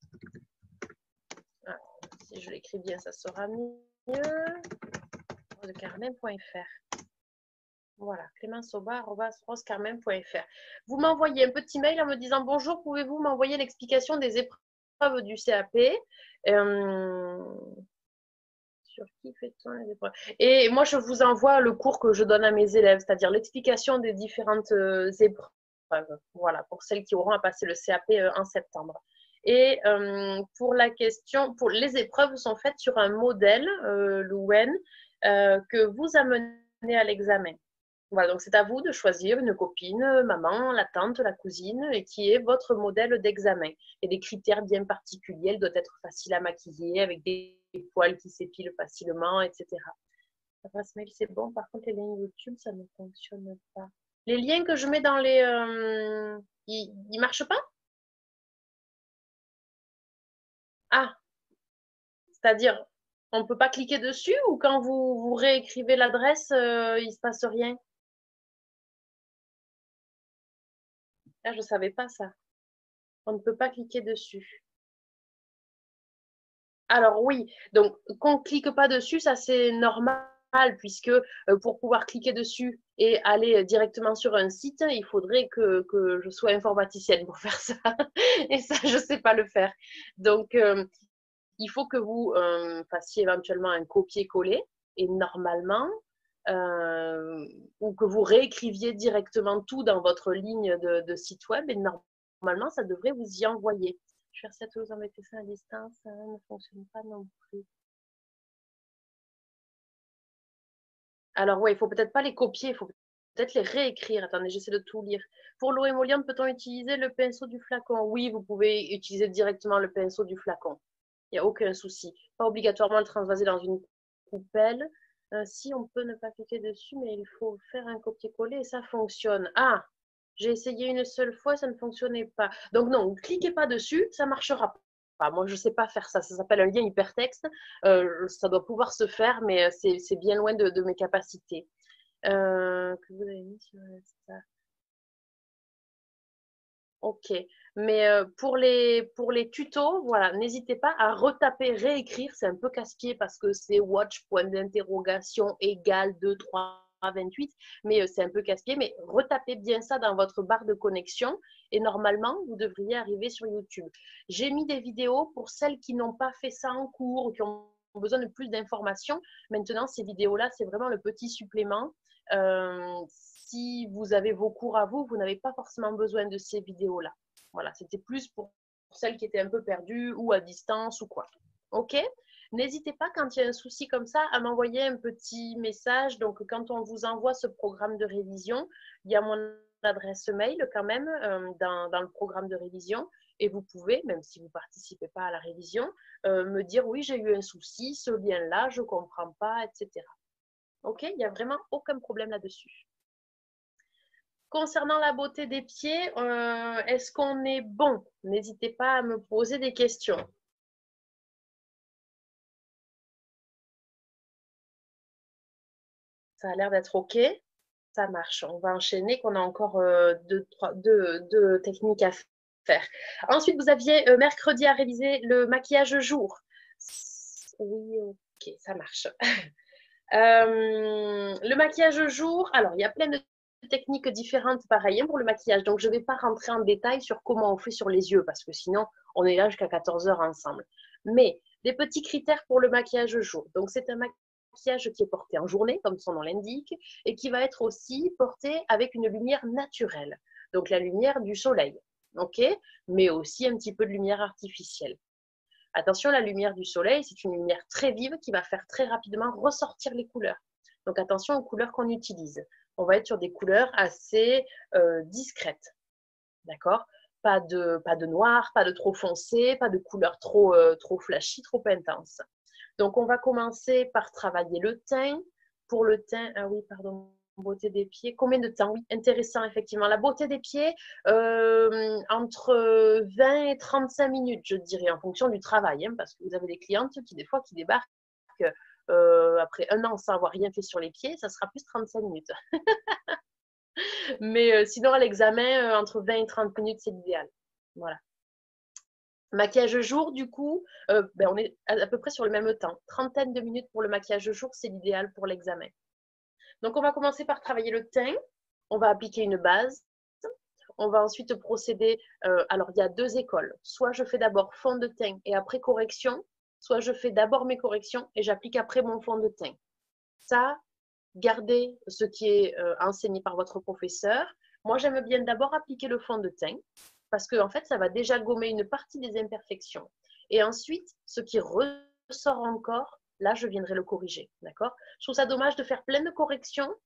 Ah, si je l'écris bien, ça sera mieux. rose carmen point f r. Voilà, clémenceauba arobase rose carmen point f r. Vous m'envoyez un petit mail en me disant bonjour, pouvez-vous m'envoyer l'explication des épreuves du C A P euh, sur qui fait-on les épreuves? Et moi, je vous envoie le cours que je donne à mes élèves, c'est-à-dire l'explication des différentes euh, épreuves. Voilà, pour celles qui auront à passer le C A P euh, en septembre. Et euh, pour la question, pour les épreuves sont faites sur un modèle, euh, l'U N, euh, que vous amenez à l'examen. Voilà, donc c'est à vous de choisir une copine, maman, la tante, la cousine, et qui est votre modèle d'examen. Il y a des critères bien particuliers, elle doit être facile à maquiller, avec des poils qui s'épilent facilement, et cetera. L'adresse mail, c'est bon. Par contre, les liens YouTube, ça ne fonctionne pas. Les liens que je mets dans les... Euh, ils ne marchent pas? Ah, c'est-à-dire, on ne peut pas cliquer dessus ou quand vous, vous réécrivez l'adresse, euh, il ne se passe rien? Ah, je ne savais pas ça. On ne peut pas cliquer dessus. Alors oui, donc qu'on ne clique pas dessus, ça c'est normal puisque euh, pour pouvoir cliquer dessus et aller directement sur un site, il faudrait que, que je sois informaticienne pour faire ça. Et ça, je ne sais pas le faire. Donc, euh, il faut que vous euh, fassiez éventuellement un copier-coller et normalement, euh, ou que vous réécriviez directement tout dans votre ligne de, de site web et normalement, ça devrait vous y envoyer. Je vais faire cette chose en mettant ça à distance, ça ne fonctionne pas non plus. Alors, ouais, il ne faut peut-être pas les copier, il faut peut-être les réécrire. Attendez, j'essaie de tout lire. Pour l'eau émolliente, peut-on utiliser le pinceau du flacon? Oui, vous pouvez utiliser directement le pinceau du flacon. Il n'y a aucun souci. Pas obligatoirement le transvaser dans une poubelle. Euh, si, on peut ne pas cliquer dessus, mais il faut faire un copier-coller et ça fonctionne. Ah, j'ai essayé une seule fois, ça ne fonctionnait pas. Donc non, ne cliquez pas dessus, ça ne marchera pas. Moi, je ne sais pas faire ça. Ça s'appelle un lien hypertexte. Euh, ça doit pouvoir se faire, mais c'est bien loin de, de mes capacités. Euh, que vous avez mis sur Insta. Ok, mais euh, pour, les, pour les tutos, voilà, n'hésitez pas à retaper, réécrire, c'est un peu casse-pied parce que c'est watch, point d'interrogation, égale deux, trois, vingt-huit, mais euh, c'est un peu casse-pied, mais retapez bien ça dans votre barre de connexion et normalement, vous devriez arriver sur YouTube. J'ai mis des vidéos pour celles qui n'ont pas fait ça en cours, qui ont besoin de plus d'informations. Maintenant, ces vidéos-là, c'est vraiment le petit supplément. Euh, si vous avez vos cours à vous, vous n'avez pas forcément besoin de ces vidéos-là. Voilà, c'était plus pour celles qui étaient un peu perdues ou à distance ou quoi. Ok? N'hésitez pas quand il y a un souci comme ça à m'envoyer un petit message. Donc, quand on vous envoie ce programme de révision, il y a mon adresse mail quand même euh, dans, dans le programme de révision. Et vous pouvez, même si vous ne participez pas à la révision, euh, me dire oui, j'ai eu un souci, ce lien-là, je ne comprends pas, et cetera. Ok? Il n'y a vraiment aucun problème là-dessus. Concernant la beauté des pieds, euh, est-ce qu'on est bon? N'hésitez pas à me poser des questions. Ça a l'air d'être OK. Ça marche. On va enchaîner, qu'on a encore euh, deux, trois, deux, deux techniques à faire. Ensuite, vous aviez euh, mercredi à réviser le maquillage jour. Oui, OK, ça marche. euh, le maquillage jour, alors, il y a plein de techniques différentes pareil pour le maquillage. Donc, je ne vais pas rentrer en détail sur comment on fait sur les yeux parce que sinon, on est là jusqu'à quatorze heures ensemble. Mais des petits critères pour le maquillage jour. Donc, c'est un maquillage qui est porté en journée, comme son nom l'indique, et qui va être aussi porté avec une lumière naturelle. Donc, la lumière du soleil, ok, mais aussi un petit peu de lumière artificielle. Attention, la lumière du soleil, c'est une lumière très vive qui va faire très rapidement ressortir les couleurs. Donc, attention aux couleurs qu'on utilise. On va être sur des couleurs assez euh, discrètes. D'accord? Pas de, pas de noir, pas de trop foncé, pas de couleurs trop, euh, trop flashy, trop intenses. Donc, on va commencer par travailler le teint. Pour le teint, ah oui, pardon, Beauté des pieds, combien de temps? Oui, intéressant, effectivement. La beauté des pieds, euh, entre vingt et trente-cinq minutes, je dirais, en fonction du travail, hein, parce que vous avez des clientes qui, des fois, qui débarquent euh, après un an sans avoir rien fait sur les pieds, ça sera plus trente-cinq minutes. Mais euh, sinon, à l'examen, euh, entre vingt et trente minutes, c'est l'idéal. Voilà. Maquillage jour, du coup, euh, ben, on est à, à peu près sur le même temps. Trentaine de minutes pour le maquillage jour, c'est l'idéal pour l'examen. Donc, on va commencer par travailler le teint. On va appliquer une base. On va ensuite procéder. Euh, alors, il y a deux écoles. Soit je fais d'abord fond de teint et après correction, soit je fais d'abord mes corrections et j'applique après mon fond de teint. Ça, gardez ce qui est euh, enseigné par votre professeur. Moi, j'aime bien d'abord appliquer le fond de teint parce que en fait, ça va déjà gommer une partie des imperfections. Et ensuite, ce qui ressort encore, là, je viendrai le corriger. D'accord? Je trouve ça dommage de faire plein de corrections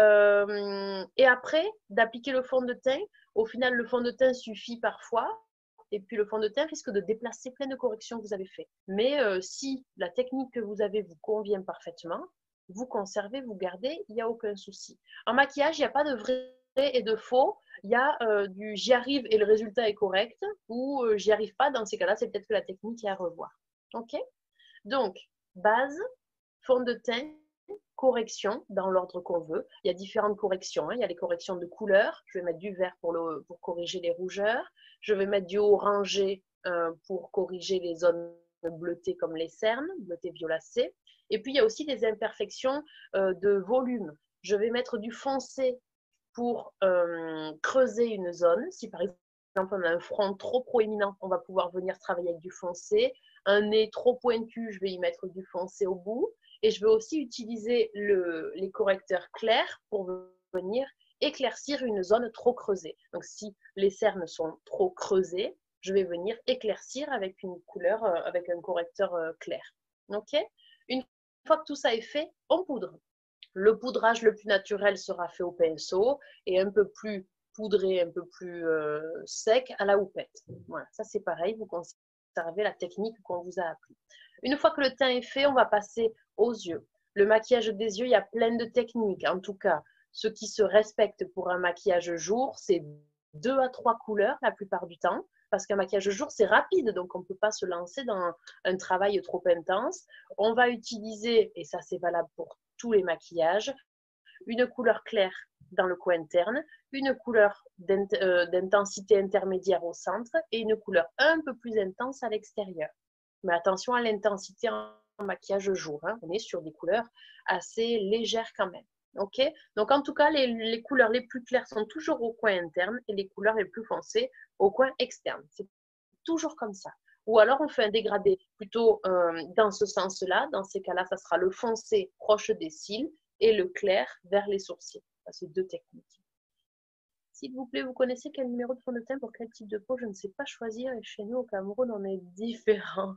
euh, et après, d'appliquer le fond de teint. Au final, le fond de teint suffit parfois. Et puis, le fond de teint risque de déplacer plein de corrections que vous avez faites. Mais euh, si la technique que vous avez vous convient parfaitement, vous conservez, vous gardez, il n'y a aucun souci. En maquillage, il n'y a pas de vrai et de faux. Il y a euh, du j'y arrive et le résultat est correct ou euh, j'y arrive pas. Dans ces cas-là, c'est peut-être que la technique est à revoir. OK? Donc, base, fond de teint, correction dans l'ordre qu'on veut. Il y a différentes corrections. Hein. Il y a les corrections de couleur. Je vais mettre du vert pour, le, pour corriger les rougeurs. Je vais mettre du orangé euh, pour corriger les zones bleutées comme les cernes, bleuté violacé. Et puis, il y a aussi des imperfections euh, de volume. Je vais mettre du foncé pour euh, creuser une zone. Si par exemple, on a un front trop proéminent, on va pouvoir venir travailler avec du foncé. Un nez trop pointu, je vais y mettre du foncé au bout. Et je vais aussi utiliser le, les correcteurs clairs pour venir éclaircir une zone trop creusée. Donc, si les cernes sont trop creusées, je vais venir éclaircir avec une couleur, euh, avec un correcteur euh, clair. OK? Une fois que tout ça est fait, on poudre. Le poudrage le plus naturel sera fait au pinceau et un peu plus poudré, un peu plus euh, sec à la houppette. Voilà, ça c'est pareil, vous conservez la technique qu'on vous a appris. Une fois que le teint est fait, on va passer aux yeux. Le maquillage des yeux, il y a plein de techniques. En tout cas, ce qui se respecte pour un maquillage jour, c'est deux à trois couleurs la plupart du temps. Parce qu'un maquillage jour, c'est rapide, donc on ne peut pas se lancer dans un travail trop intense. On va utiliser, et ça c'est valable pour tous les maquillages, une couleur claire dans le coin interne, une couleur d'intensité intermédiaire au centre et une couleur un peu plus intense à l'extérieur. Mais attention à l'intensité en maquillage jour, hein. On est sur des couleurs assez légères quand même. Ok, donc en tout cas, les, les couleurs les plus claires sont toujours au coin interne et les couleurs les plus foncées au coin externe. C'est toujours comme ça. Ou alors, on fait un dégradé plutôt euh, dans ce sens-là. Dans ces cas-là, ça sera le foncé proche des cils et le clair vers les sourcils. Ça, c'est deux techniques. S'il vous plaît, vous connaissez quel numéro de fond de teint pour quel type de peau? Je ne sais pas choisir et chez nous, au Cameroun, on est différents.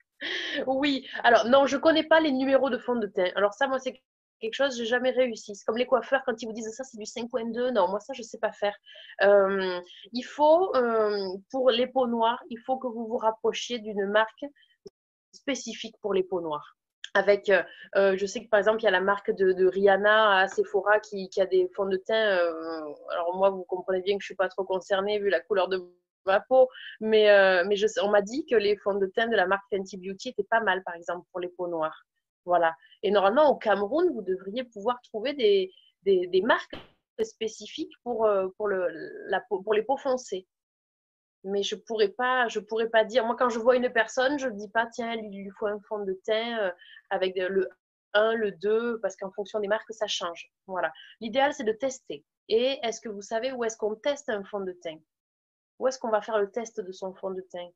Oui, alors non, je ne connais pas les numéros de fond de teint. Alors ça, moi, c'est quelque chose, je n'ai jamais réussi. C'est comme les coiffeurs, quand ils vous disent ça, c'est du cinq point deux. Non, moi, ça, je ne sais pas faire. Euh, il faut, euh, pour les peaux noires, il faut que vous vous rapprochiez d'une marque spécifique pour les peaux noires. Avec, euh, je sais que par exemple, il y a la marque de, de Rihanna à Sephora qui, qui a des fonds de teint. Euh, alors moi, vous comprenez bien que je ne suis pas trop concernée vu la couleur de ma peau, mais, euh, mais je, on m'a dit que les fonds de teint de la marque Fenty Beauty étaient pas mal, par exemple, pour les peaux noires. Voilà. Et normalement, au Cameroun, vous devriez pouvoir trouver des, des, des marques spécifiques pour, pour, le, la peau, pour les peaux foncées. Mais je pourrais pas, je pourrais pas dire. Moi, quand je vois une personne, je ne dis pas, tiens, il lui faut un fond de teint euh, avec le un, le deux, parce qu'en fonction des marques, ça change. Voilà. L'idéal, c'est de tester. Et est-ce que vous savez où est-ce qu'on teste un fond de teint? Où est-ce qu'on va faire le test de son fond de teint?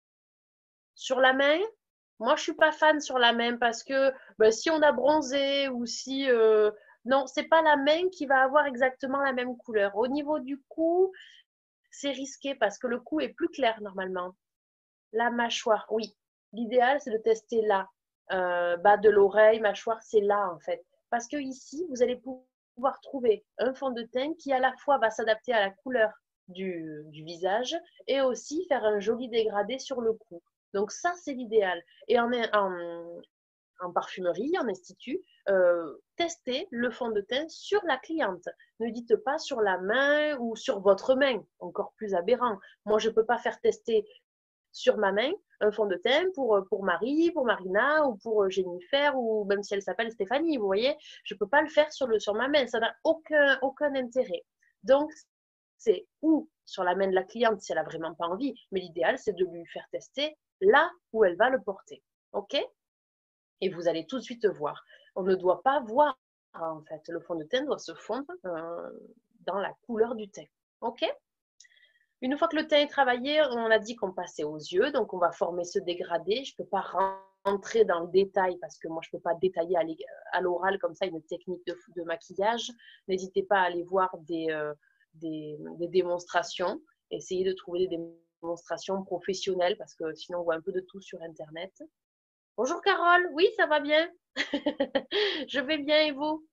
Sur la main? Moi, je suis pas fan sur la main parce que ben, si on a bronzé ou si... Euh, non, c'est pas la main qui va avoir exactement la même couleur. Au niveau du cou, c'est risqué parce que le cou est plus clair normalement. La mâchoire, oui. L'idéal, c'est de tester là. Euh, bas de l'oreille, mâchoire, c'est là en fait. Parce que ici, vous allez pouvoir trouver un fond de teint qui à la fois va s'adapter à la couleur du, du visage et aussi faire un joli dégradé sur le cou. Donc ça, c'est l'idéal. Et en, en, en parfumerie, en institut, euh, testez le fond de teint sur la cliente. Ne dites pas sur la main ou sur votre main, encore plus aberrant. Moi, je ne peux pas faire tester sur ma main un fond de teint pour, pour Marie, pour Marina ou pour Jennifer ou même si elle s'appelle Stéphanie, vous voyez, je ne peux pas le faire sur, le, sur ma main, ça n'a aucun, aucun intérêt. Donc, c'est ou sur la main de la cliente si elle n'a vraiment pas envie, mais l'idéal, c'est de lui faire tester là où elle va le porter. OK? Et vous allez tout de suite voir. On ne doit pas voir, en fait, le fond de teint doit se fondre euh, dans la couleur du teint. OK? Une fois que le teint est travaillé, on a dit qu'on passait aux yeux, donc on va former ce dégradé. Je ne peux pas rentrer dans le détail parce que moi, je ne peux pas détailler à l'oral comme ça une technique de, de maquillage. N'hésitez pas à aller voir des, euh, des, des démonstrations. Essayez de trouver des démonstrations professionnelles parce que sinon, on voit un peu de tout sur Internet. Bonjour Carole, oui, ça va bien. Je vais bien et vous?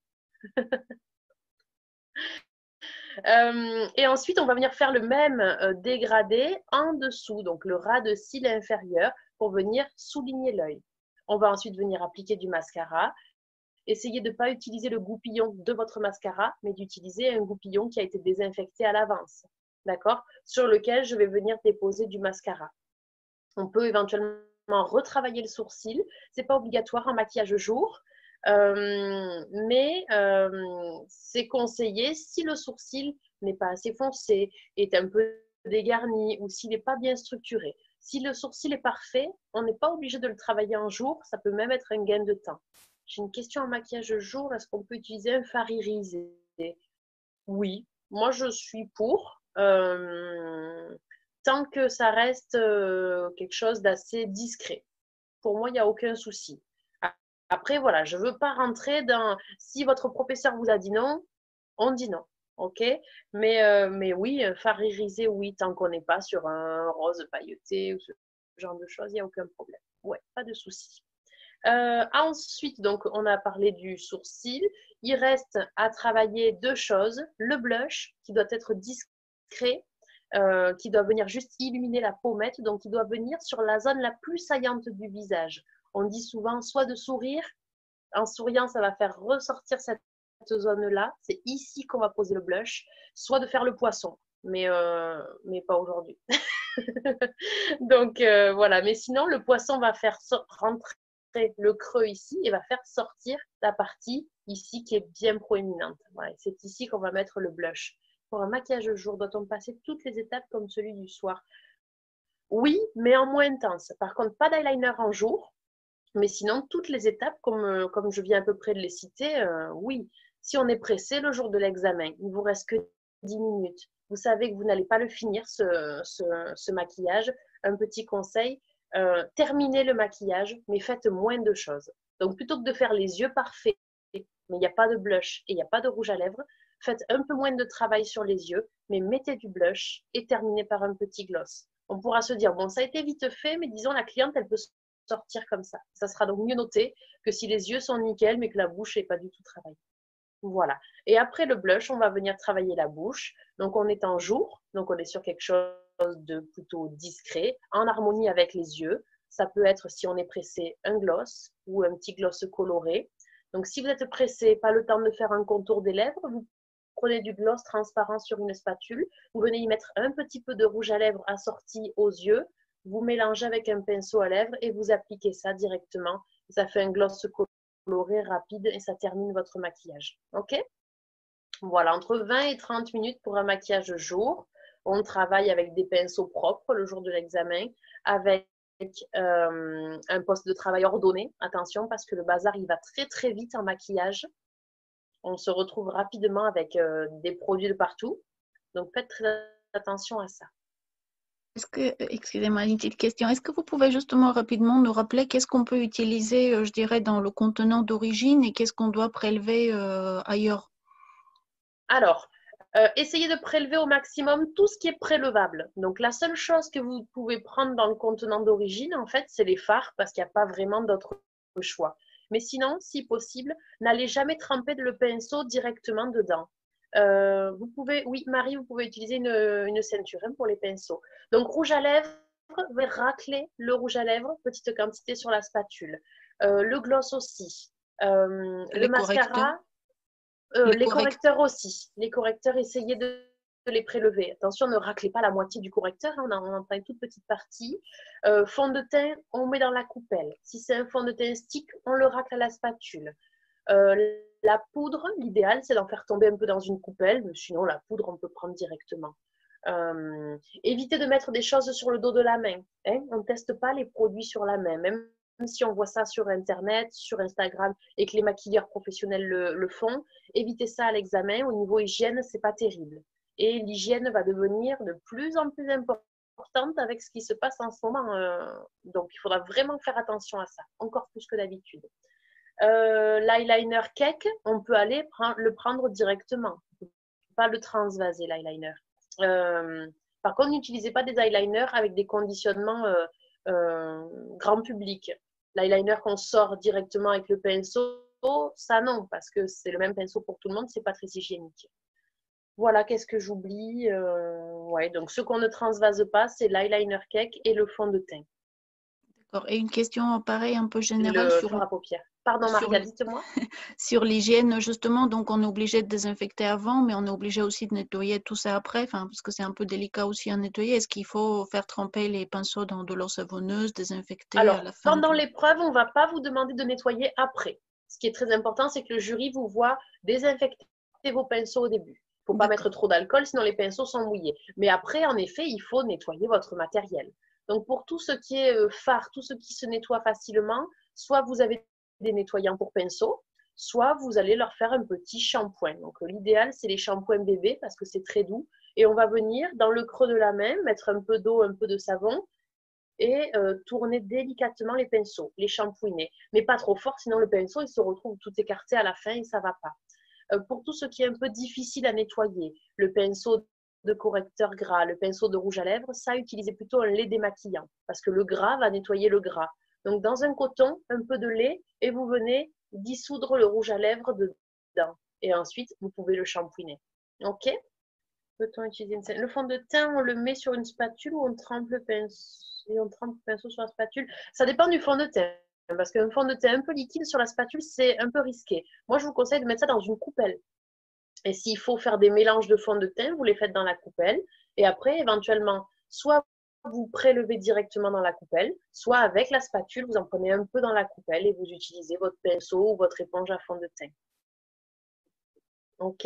Euh, et ensuite, on va venir faire le même euh, dégradé en dessous, donc le ras de cils inférieur pour venir souligner l'œil. On va ensuite venir appliquer du mascara. Essayez de ne pas utiliser le goupillon de votre mascara, mais d'utiliser un goupillon qui a été désinfecté à l'avance, d'accord? Sur lequel je vais venir déposer du mascara. On peut éventuellement retravailler le sourcil. Ce n'est pas obligatoire en maquillage jour. Euh, mais euh, c'est conseillé si le sourcil n'est pas assez foncé, est un peu dégarni ou s'il n'est pas bien structuré. Si le sourcil est parfait, on n'est pas obligé de le travailler en jour, ça peut même être un gain de temps. J'ai une question en maquillage jour, est-ce qu'on peut utiliser un fard irisé? Oui, moi je suis pour, euh, tant que ça reste euh, quelque chose d'assez discret. Pour moi, il n'y a aucun souci. Après, voilà, je ne veux pas rentrer dans… Si votre professeur vous a dit non, on dit non, ok? Mais, euh, mais oui, fard irisé, oui, tant qu'on n'est pas sur un rose pailleté ou ce genre de choses, il n'y a aucun problème. Ouais, pas de souci. Euh, ensuite, donc, on a parlé du sourcil. Il reste à travailler deux choses. Le blush, qui doit être discret, euh, qui doit venir juste illuminer la pommette, donc il doit venir sur la zone la plus saillante du visage. On dit souvent soit de sourire, en souriant, ça va faire ressortir cette zone-là. C'est ici qu'on va poser le blush, soit de faire le poisson, mais, euh, mais pas aujourd'hui. Donc euh, voilà, mais sinon, le poisson va faire rentrer le creux ici et va faire sortir la partie ici qui est bien proéminente. Voilà, c'est ici qu'on va mettre le blush. Pour un maquillage de jour, doit-on passer toutes les étapes comme celui du soir? Oui, mais en moins intense. Par contre, pas d'eyeliner en jour. Mais sinon, toutes les étapes, comme, comme je viens à peu près de les citer, euh, oui. Si on est pressé le jour de l'examen, il ne vous reste que dix minutes. Vous savez que vous n'allez pas le finir, ce, ce, ce maquillage. Un petit conseil, euh, terminez le maquillage, mais faites moins de choses. Donc, plutôt que de faire les yeux parfaits, mais il n'y a pas de blush et il n'y a pas de rouge à lèvres, faites un peu moins de travail sur les yeux, mais mettez du blush et terminez par un petit gloss. On pourra se dire, bon, ça a été vite fait, mais disons, la cliente, elle peut sortir comme ça. Ça sera donc mieux noté que si les yeux sont nickel, mais que la bouche n'est pas du tout travaillée. Voilà. Et après le blush, on va venir travailler la bouche. Donc, on est en jour, donc on est sur quelque chose de plutôt discret, en harmonie avec les yeux. Ça peut être, si on est pressé, un gloss ou un petit gloss coloré. Donc, si vous êtes pressé, pas le temps de faire un contour des lèvres, vous prenez du gloss transparent sur une spatule. Vous venez y mettre un petit peu de rouge à lèvres assorti aux yeux. Vous mélangez avec un pinceau à lèvres et vous appliquez ça directement. Ça fait un gloss coloré rapide et ça termine votre maquillage. OK? Voilà, entre vingt et trente minutes pour un maquillage jour. On travaille avec des pinceaux propres le jour de l'examen, avec euh, un poste de travail ordonné. Attention, parce que le bazar, il va très très vite en maquillage. On se retrouve rapidement avec euh, des produits de partout. Donc, faites très attention à ça. Est-ce que, excusez-moi, une petite question. Est-ce que vous pouvez justement rapidement nous rappeler qu'est-ce qu'on peut utiliser, euh, je dirais, dans le contenant d'origine et qu'est-ce qu'on doit prélever euh, ailleurs? Alors, euh, essayez de prélever au maximum tout ce qui est prélevable. Donc, la seule chose que vous pouvez prendre dans le contenant d'origine, en fait, c'est les fards parce qu'il n'y a pas vraiment d'autre choix. Mais sinon, si possible, n'allez jamais tremper le pinceau directement dedans. Euh, vous pouvez, oui, Marie, vous pouvez utiliser une, une ceinture hein, pour les pinceaux. Donc, rouge à lèvres, vous pouvez racler le rouge à lèvres, petite quantité sur la spatule. Euh, le gloss aussi. Euh, Les le mascara, correcteurs. euh, Les les correct- correcteurs aussi. Les correcteurs, essayez de, de les prélever. Attention, ne raclez pas la moitié du correcteur, hein, on en on en prend une toute petite partie. Euh, fond de teint, on met dans la coupelle. Si c'est un fond de teint stick, on le racle à la spatule. Euh, la poudre, l'idéal, c'est d'en faire tomber un peu dans une coupelle, mais sinon, la poudre, on peut prendre directement. Euh, évitez de mettre des choses sur le dos de la main. Hein. On ne teste pas les produits sur la main, même si on voit ça sur Internet, sur Instagram, et que les maquilleurs professionnels le, le font. Évitez ça à l'examen. Au niveau hygiène, c'est pas terrible. Et l'hygiène va devenir de plus en plus importante avec ce qui se passe en ce moment. Euh, donc, il faudra vraiment faire attention à ça, encore plus que d'habitude. Euh, l'eyeliner cake, on peut aller prendre, le prendre directement, pas le transvaser, l'eyeliner. Euh, par contre, n'utilisez pas des eyeliners avec des conditionnements euh, euh, grand public. L'eyeliner qu'on sort directement avec le pinceau, ça non, parce que c'est le même pinceau pour tout le monde, c'est pas très hygiénique. Voilà, qu'est-ce que j'oublie euh, ouais, donc ce qu'on ne transvase pas, c'est l'eyeliner cake et le fond de teint. D'accord. Et une question pareille, un peu générale Le sur, fard à paupières. Pardon, sur Maria, l- dites-moi. sur l'hygiène, justement. Donc, on est obligé de désinfecter avant, mais on est obligé aussi de nettoyer tout ça après, enfin, parce que c'est un peu délicat aussi à nettoyer. Est-ce qu'il faut faire tremper les pinceaux dans de l'eau savonneuse, désinfecter à Alors, la fin pendant du... l'épreuve, on ne va pas vous demander de nettoyer après. Ce qui est très important, c'est que le jury vous voit désinfecter vos pinceaux au début. Il ne faut pas D'accord. mettre trop d'alcool, sinon les pinceaux sont mouillés. Mais après, en effet, il faut nettoyer votre matériel. Donc, pour tout ce qui est euh, fard, tout ce qui se nettoie facilement, soit vous avez des nettoyants pour pinceaux, soit vous allez leur faire un petit shampoing. Donc, euh, l'idéal, c'est les shampoings bébés parce que c'est très doux. Et on va venir dans le creux de la main, mettre un peu d'eau, un peu de savon et euh, tourner délicatement les pinceaux, les shampouiner. Mais pas trop fort, sinon le pinceau, il se retrouve tout écarté à la fin et ça ne va pas. Euh, pour tout ce qui est un peu difficile à nettoyer, le pinceau de correcteur gras, le pinceau de rouge à lèvres, ça, utilisez plutôt un lait démaquillant parce que le gras va nettoyer le gras. Donc, dans un coton, un peu de lait et vous venez dissoudre le rouge à lèvres dedans. Et ensuite, vous pouvez le shampouiner. OK? Peut-on utiliser une... Le fond de teint, on le met sur une spatule ou on trempe le pinceau, et on trempe le pinceau sur la spatule? Ça dépend du fond de teint. Parce qu'un fond de teint un peu liquide sur la spatule, c'est un peu risqué. Moi, je vous conseille de mettre ça dans une coupelle. Et s'il faut faire des mélanges de fond de teint, vous les faites dans la coupelle. Et après, éventuellement, soit vous prélevez directement dans la coupelle, soit avec la spatule, vous en prenez un peu dans la coupelle et vous utilisez votre pinceau ou votre éponge à fond de teint. OK?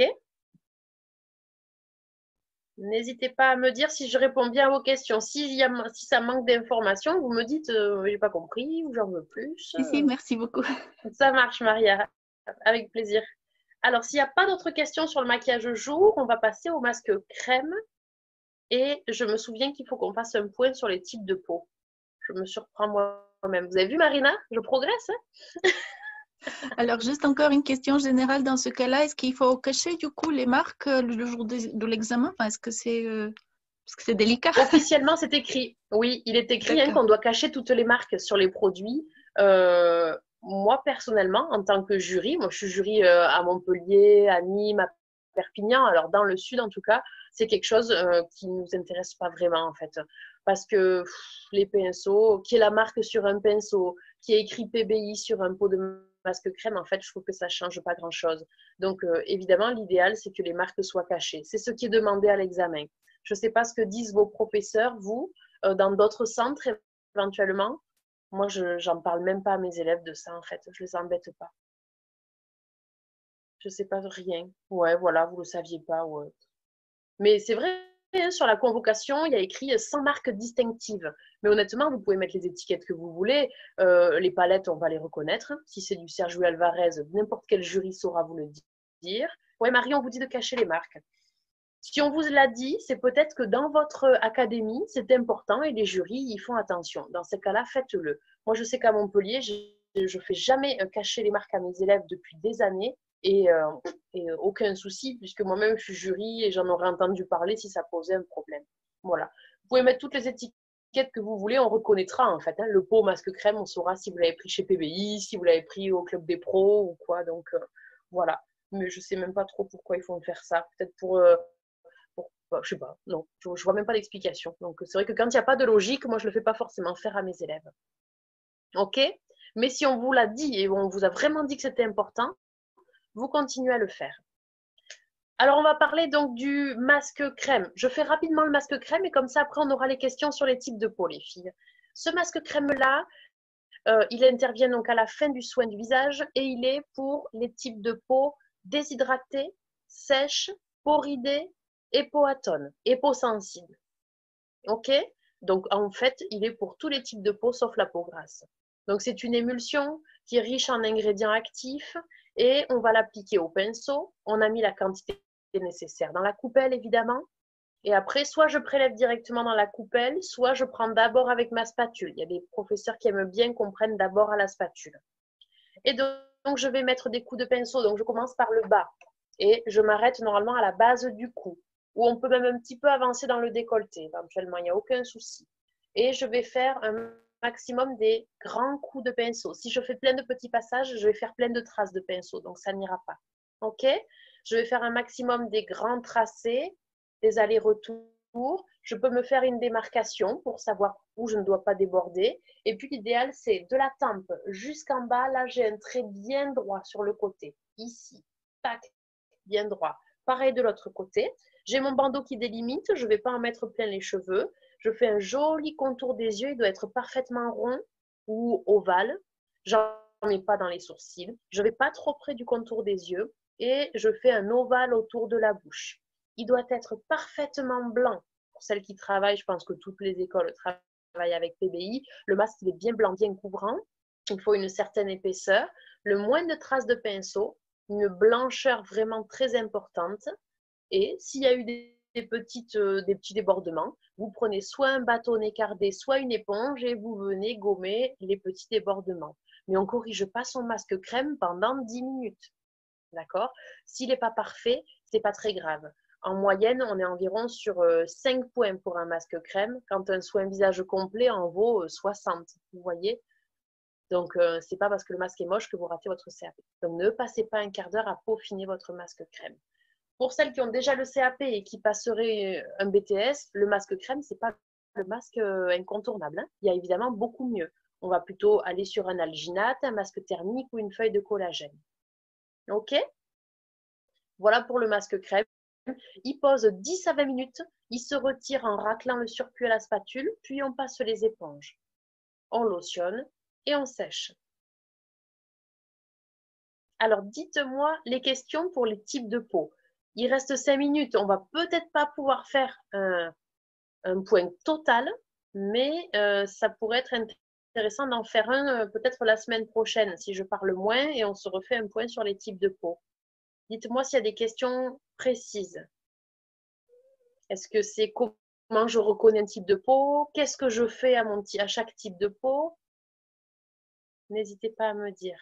N'hésitez pas à me dire si je réponds bien à vos questions. Si, y a, si ça manque d'informations, vous me dites euh, j'ai pas compris ou j'en veux plus. Si, si, merci beaucoup. Ça marche, Maria. Avec plaisir. Alors, s'il n'y a pas d'autres questions sur le maquillage jour, on va passer au masque crème. Et je me souviens qu'il faut qu'on fasse un point sur les types de peau. Je me surprends moi-même. Vous avez vu, Marina? Je progresse, hein? Alors, juste encore une question générale dans ce cas-là. Est-ce qu'il faut cacher du coup les marques euh, le jour de, de l'examen? Enfin, est-ce que c'est euh, parce que c'est délicat? Officiellement, c'est écrit. Oui, il est écrit hein, qu'on doit cacher toutes les marques sur les produits. Euh, moi, personnellement, en tant que jury, moi je suis jury euh, à Montpellier, à Nîmes, à Perpignan, alors dans le sud en tout cas, c'est quelque chose euh, qui ne nous intéresse pas vraiment en fait. Parce que pff, les pinceaux, qui est la marque sur un pinceau, qui est écrit P B I sur un pot de masque crème, en fait, je trouve que ça ne change pas grand-chose. Donc, euh, évidemment, l'idéal, c'est que les marques soient cachées. C'est ce qui est demandé à l'examen. Je ne sais pas ce que disent vos professeurs, vous, euh, dans d'autres centres éventuellement. Moi, je n'en parle même pas à mes élèves de ça, en fait. Je ne les embête pas. Je ne sais pas rien. Ouais, voilà, vous ne le saviez pas. Ouais. Mais c'est vrai, hein, sur la convocation, il y a écrit cent marques distinctives. Mais honnêtement, vous pouvez mettre les étiquettes que vous voulez. Euh, les palettes, on va les reconnaître. Si c'est du Sergio Alvarez, n'importe quel jury saura vous le dire. Ouais, Marie, on vous dit de cacher les marques. Si on vous l'a dit, c'est peut-être que dans votre académie, c'est important et les jurys y font attention. Dans ces cas-là, faites-le. Moi, je sais qu'à Montpellier, je ne fais jamais cacher les marques à mes élèves depuis des années et, euh, et aucun souci, puisque moi-même, je suis jury et j'en aurais entendu parler si ça posait un problème. Voilà. Vous pouvez mettre toutes les étiquettes que vous voulez, on reconnaîtra en fait. Hein, le pot masque crème, on saura si vous l'avez pris chez P B I, si vous l'avez pris au Club des Pros ou quoi. Donc, euh, voilà. Mais je ne sais même pas trop pourquoi ils font faire ça. Peut-être pour... Euh, Bon, je sais pas, non, je, je vois même pas d'explication. Donc, c'est vrai que quand il n'y a pas de logique, moi, je le fais pas forcément faire à mes élèves. Ok? Mais si on vous l'a dit et on vous a vraiment dit que c'était important, vous continuez à le faire. Alors, on va parler donc du masque crème. Je fais rapidement le masque crème et comme ça, après, on aura les questions sur les types de peau, les filles. Ce masque crème-là, euh, il intervient donc à la fin du soin du visage et il est pour les types de peau déshydratée, sèche, peau ridée et peau atone et peau sensible. Ok? Donc, en fait, il est pour tous les types de peau sauf la peau grasse. Donc, c'est une émulsion qui est riche en ingrédients actifs et on va l'appliquer au pinceau. On a mis la quantité nécessaire dans la coupelle, évidemment. Et après, soit je prélève directement dans la coupelle, soit je prends d'abord avec ma spatule. Il y a des professeurs qui aiment bien qu'on prenne d'abord à la spatule. Et donc, donc, je vais mettre des coups de pinceau. Donc, je commence par le bas et je m'arrête normalement à la base du cou, où on peut même un petit peu avancer dans le décolleté. Éventuellement, il n'y a aucun souci. Et je vais faire un maximum des grands coups de pinceau. Si je fais plein de petits passages, je vais faire plein de traces de pinceau, donc ça n'ira pas. Ok? Je vais faire un maximum des grands tracés, des allers-retours. Je peux me faire une démarcation pour savoir où je ne dois pas déborder. Et puis l'idéal, c'est de la tempe jusqu'en bas. Là, j'ai un trait bien droit sur le côté. Ici, tac, bien droit. Pareil de l'autre côté. J'ai mon bandeau qui délimite. Je ne vais pas en mettre plein les cheveux. Je fais un joli contour des yeux. Il doit être parfaitement rond ou ovale. J'en mets pas dans les sourcils. Je ne vais pas trop près du contour des yeux. Et je fais un ovale autour de la bouche. Il doit être parfaitement blanc. Pour celles qui travaillent, je pense que toutes les écoles travaillent avec P B I. Le masque, il est bien blanc, bien couvrant. Il faut une certaine épaisseur. Le moins de traces de pinceau. Une blancheur vraiment très importante. Et s'il y a eu des, des, petites, euh, des petits débordements, vous prenez soit un bâtonnet cardé, soit une éponge et vous venez gommer les petits débordements. Mais on ne corrige pas son masque crème pendant dix minutes. D'accord? S'il n'est pas parfait, ce n'est pas très grave. En moyenne, on est environ sur cinq points pour un masque crème, quand un soin visage complet en vaut soixante. Vous voyez? Donc, euh, ce n'est pas parce que le masque est moche que vous ratez votre C A P. Donc, ne passez pas un quart d'heure à peaufiner votre masque crème. Pour celles qui ont déjà le C A P et qui passeraient un B T S, le masque crème, ce n'est pas le masque incontournable. Hein. Il y a évidemment beaucoup mieux. On va plutôt aller sur un alginate, un masque thermique ou une feuille de collagène. Ok? Voilà pour le masque crème. Il pose dix à vingt minutes. Il se retire en raclant le surplus à la spatule, puis on passe les éponges. On lotionne et on sèche. Alors, dites-moi les questions pour les types de peau. Il reste cinq minutes. On va peut-être pas pouvoir faire un, un point total, mais euh, ça pourrait être intéressant d'en faire un euh, peut-être la semaine prochaine, si je parle moins, et on se refait un point sur les types de peau. Dites-moi s'il y a des questions précises. Est-ce que c'est comment je reconnais un type de peau? Qu'est-ce que je fais à, mon, à chaque type de peau? N'hésitez pas à me dire.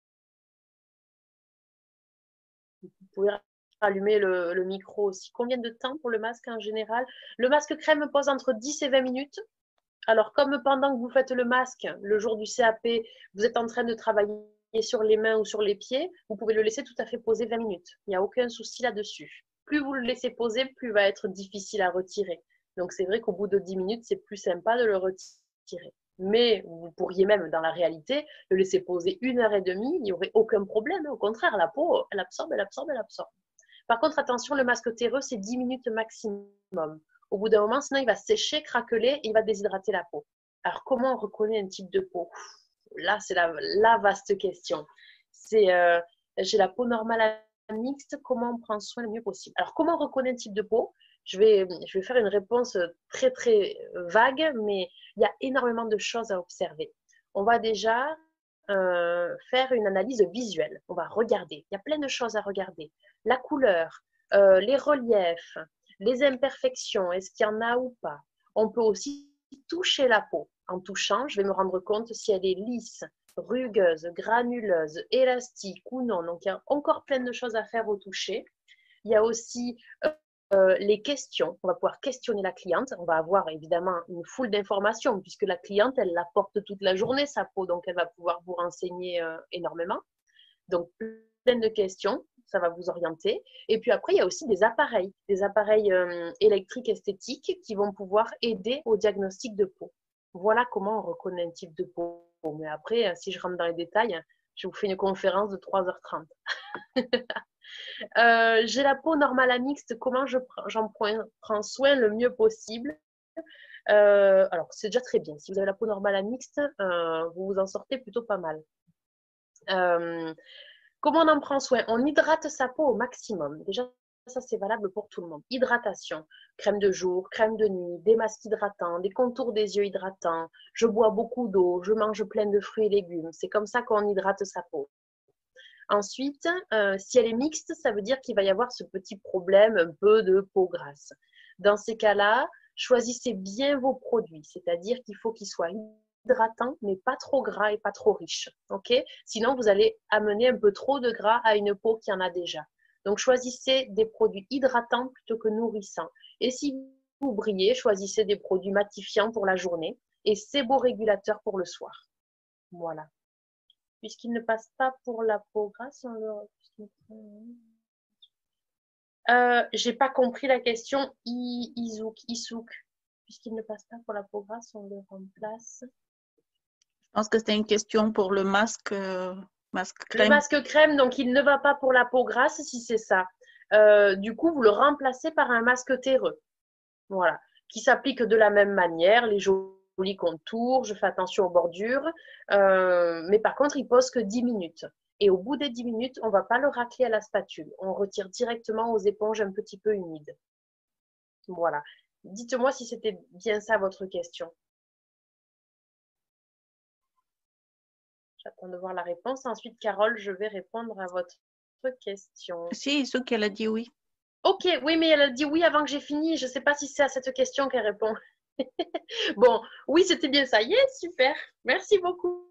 Vous pouvez allumer le, le micro aussi. Combien de temps pour le masque en général? Le masque crème pose entre dix et vingt minutes. Alors, comme pendant que vous faites le masque, le jour du C A P, vous êtes en train de travailler sur les mains ou sur les pieds, vous pouvez le laisser tout à fait poser vingt minutes. Il n'y a aucun souci là-dessus. Plus vous le laissez poser, plus il va être difficile à retirer. Donc, c'est vrai qu'au bout de dix minutes, c'est plus sympa de le retirer. Mais vous pourriez même, dans la réalité, le laisser poser une heure et demie, il n'y aurait aucun problème. Au contraire, la peau, elle absorbe, elle absorbe, elle absorbe. Par contre, attention, le masque terreux, c'est dix minutes maximum. Au bout d'un moment, sinon, il va sécher, craqueler et il va déshydrater la peau. Alors, comment on reconnaît un type de peau? Là, c'est la, la vaste question. C'est, euh, j'ai la peau normale à mixte, comment on prend soin le mieux possible? Alors, comment on reconnaît un type de peau? Je vais, je vais faire une réponse très, très vague, mais il y a énormément de choses à observer. On va déjà euh, faire une analyse visuelle. On va regarder. Il y a plein de choses à regarder. La couleur, euh, les reliefs, les imperfections, est-ce qu'il y en a ou pas? On peut aussi toucher la peau. En touchant, je vais me rendre compte si elle est lisse, rugueuse, granuleuse, élastique ou non. Donc, il y a encore plein de choses à faire au toucher. Il y a aussi euh, euh, les questions. On va pouvoir questionner la cliente. On va avoir évidemment une foule d'informations puisque la cliente, elle la porte toute la journée, sa peau. Donc, elle va pouvoir vous renseigner euh, énormément. Donc, plein de questions. Ça va vous orienter. Et puis après, il y a aussi des appareils, des appareils euh, électriques esthétiques qui vont pouvoir aider au diagnostic de peau. Voilà comment on reconnaît un type de peau. Mais après, si je rentre dans les détails, je vous fais une conférence de trois heures trente. euh, J'ai la peau normale à mixte. Comment je j'en prends soin le mieux possible? euh, Alors, c'est déjà très bien. Si vous avez la peau normale à mixte, euh, vous vous en sortez plutôt pas mal. Euh, comment on en prend soin? On hydrate sa peau au maximum. Déjà, ça, c'est valable pour tout le monde. Hydratation, crème de jour, crème de nuit, des masques hydratants, des contours des yeux hydratants. Je bois beaucoup d'eau, je mange plein de fruits et légumes. C'est comme ça qu'on hydrate sa peau. Ensuite, euh, si elle est mixte, ça veut dire qu'il va y avoir ce petit problème un peu de peau grasse. Dans ces cas-là, choisissez bien vos produits, c'est-à-dire qu'il faut qu'ils soient hydratants, mais pas trop gras et pas trop riches. Okay? Sinon, vous allez amener un peu trop de gras à une peau qui en a déjà. Donc, choisissez des produits hydratants plutôt que nourrissants. Et si vous brillez, choisissez des produits matifiants pour la journée et séborégulateurs pour le soir. Voilà. Puisqu'il ne passe pas pour la peau grasse, on le... euh, j'ai pas compris la question. I, Isouk, Isouk. Puisqu'il ne passe pas pour la peau grasse, on le remplace. Je pense que c'était une question pour le masque, euh, masque crème. Le masque crème, donc il ne va pas pour la peau grasse, si c'est ça. Euh, du coup, vous le remplacez par un masque terreux. Voilà. Qui s'applique de la même manière. Les jolis contours, je fais attention aux bordures. Euh, mais par contre, il pose que dix minutes. Et au bout des dix minutes, on ne va pas le racler à la spatule. On retire directement aux éponges un petit peu humides. Voilà. Dites-moi si c'était bien ça votre question. J'attends de voir la réponse. Ensuite, Carole, je vais répondre à votre question. Si, ce qu'elle a dit oui. Ok, oui, mais elle a dit oui avant que j'ai fini. Je ne sais pas si c'est à cette question qu'elle répond. Bon, oui, c'était bien ça. Yes, super. Merci beaucoup.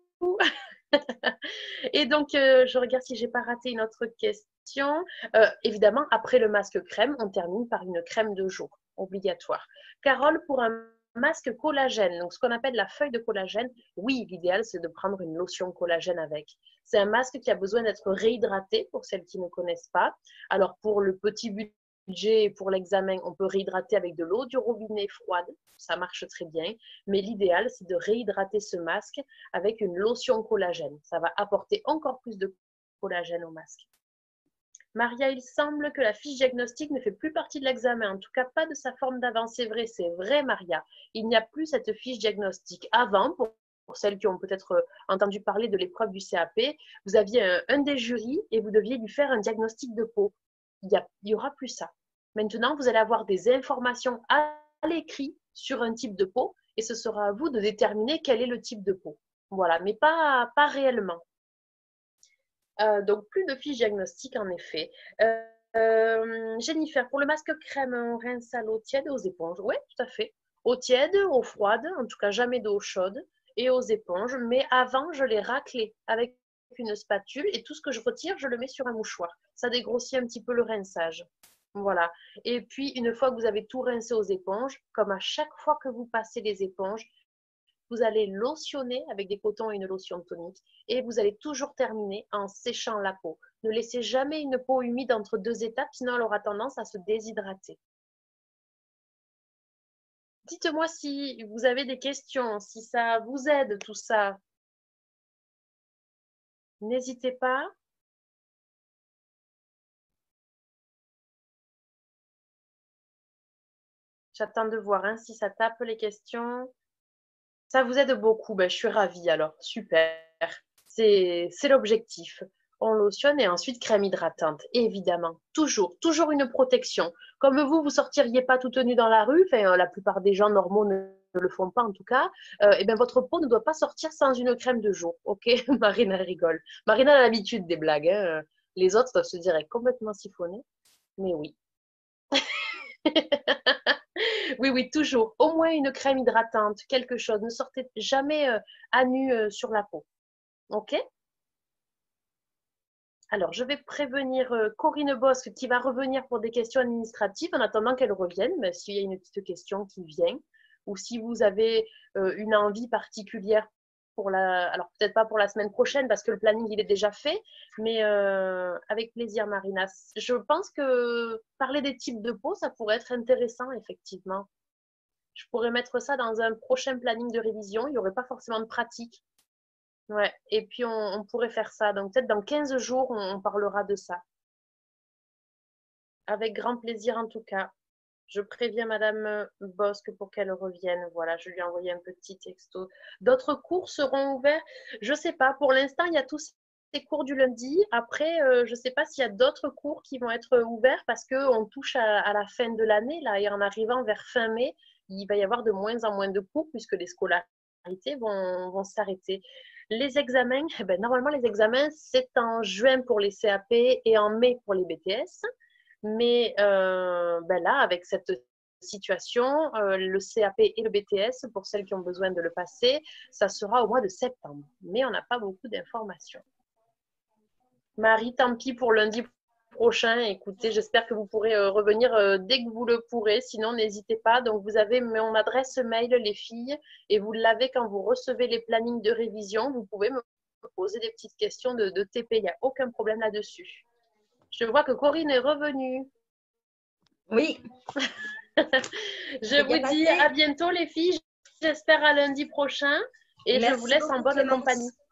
Et donc, euh, je regarde si je n'ai pas raté une autre question. Euh, évidemment, après le masque crème, on termine par une crème de jour, obligatoire. Carole, pour un masque collagène, donc ce qu'on appelle la feuille de collagène, oui, l'idéal, c'est de prendre une lotion collagène avec. C'est un masque qui a besoin d'être réhydraté, pour celles qui ne connaissent pas. Alors, pour le petit budget, pour l'examen, on peut réhydrater avec de l'eau du robinet froide. Ça marche très bien. Mais l'idéal, c'est de réhydrater ce masque avec une lotion collagène. Ça va apporter encore plus de collagène au masque. Maria, il semble que la fiche diagnostic ne fait plus partie de l'examen, en tout cas pas de sa forme d'avant. C'est vrai, c'est vrai, Maria. Il n'y a plus cette fiche diagnostic. Avant, pour, pour celles qui ont peut-être entendu parler de l'épreuve du C A P, vous aviez un, un des jurys et vous deviez lui faire un diagnostic de peau. Il n'y aura plus ça. Maintenant, vous allez avoir des informations à l'écrit sur un type de peau et ce sera à vous de déterminer quel est le type de peau. Voilà, mais pas, pas réellement. Euh, donc, plus de fiches diagnostiques, en effet. Euh, euh, Jennifer, pour le masque crème, on rince à l'eau tiède et aux éponges. Oui, tout à fait. Eau tiède, eau froide, en tout cas jamais d'eau chaude, et aux éponges. Mais avant, je les raclais avec une spatule et tout ce que je retire, je le mets sur un mouchoir. Ça dégrossit un petit peu le rinçage. Voilà. Et puis, une fois que vous avez tout rincé aux éponges, comme à chaque fois que vous passez les éponges, vous allez lotionner avec des cotons et une lotion tonique et vous allez toujours terminer en séchant la peau. Ne laissez jamais une peau humide entre deux étapes, sinon elle aura tendance à se déshydrater. Dites-moi si vous avez des questions, si ça vous aide tout ça. N'hésitez pas. J'attends de voir hein, si ça tape les questions. Ça vous aide beaucoup, ben, je suis ravie alors, super. C'est l'objectif. On lotionne et ensuite crème hydratante, évidemment. Toujours, toujours une protection. Comme vous, vous ne sortiriez pas tout nu dans la rue, enfin, la plupart des gens normaux ne, ne le font pas en tout cas, euh, et bien votre peau ne doit pas sortir sans une crème de jour. Ok, Marina rigole. Marina a l'habitude des blagues. Hein. Les autres doivent se dire complètement siphonnés. Mais oui. Oui, oui, toujours. Au moins une crème hydratante, quelque chose. Ne sortez jamais euh, à nu euh, sur la peau. OK? Alors, je vais prévenir euh, Corinne Bosque qui va revenir pour des questions administratives en attendant qu'elle revienne, ben, s'il y a une petite question qui vient ou si vous avez euh, une envie particulière pour la... Alors, peut-être pas pour la semaine prochaine parce que le planning, il est déjà fait, mais euh, avec plaisir, Marina. Je pense que parler des types de peau, ça pourrait être intéressant, effectivement. Je pourrais mettre ça dans un prochain planning de révision. Il n'y aurait pas forcément de pratique. Ouais. Et puis, on, on pourrait faire ça. Donc, peut-être dans quinze jours, on, on parlera de ça. Avec grand plaisir, en tout cas. Je préviens Madame Bosque pour qu'elle revienne. Voilà, je lui ai envoyé un petit texto. D'autres cours seront ouverts? Je ne sais pas. Pour l'instant, il y a tous ces cours du lundi. Après, euh, je ne sais pas s'il y a d'autres cours qui vont être ouverts parce qu'on touche à, à la fin de l'année. Là, et en arrivant vers fin mai, il va y avoir de moins en moins de cours puisque les scolarités vont, vont s'arrêter. Les examens, eh ben, normalement, les examens, c'est en juin pour les C A P et en mai pour les B T S. Mais euh, ben là, avec cette situation, euh, le C A P et le B T S, pour celles qui ont besoin de le passer, ça sera au mois de septembre. Mais on n'a pas beaucoup d'informations. Marie, tant pis pour lundi prochain. Écoutez, j'espère que vous pourrez euh, revenir euh, dès que vous le pourrez. Sinon, n'hésitez pas. Donc, vous avez mon adresse mail, les filles, et vous l'avez quand vous recevez les plannings de révision. Vous pouvez me poser des petites questions de, de T P. Il n'y a aucun problème là-dessus. Je vois que Corinne est revenue. Oui. Je vous dis à bientôt les filles. J'espère à lundi prochain. Et Merci je vous laisse en beaucoup, bonne Clémence. compagnie.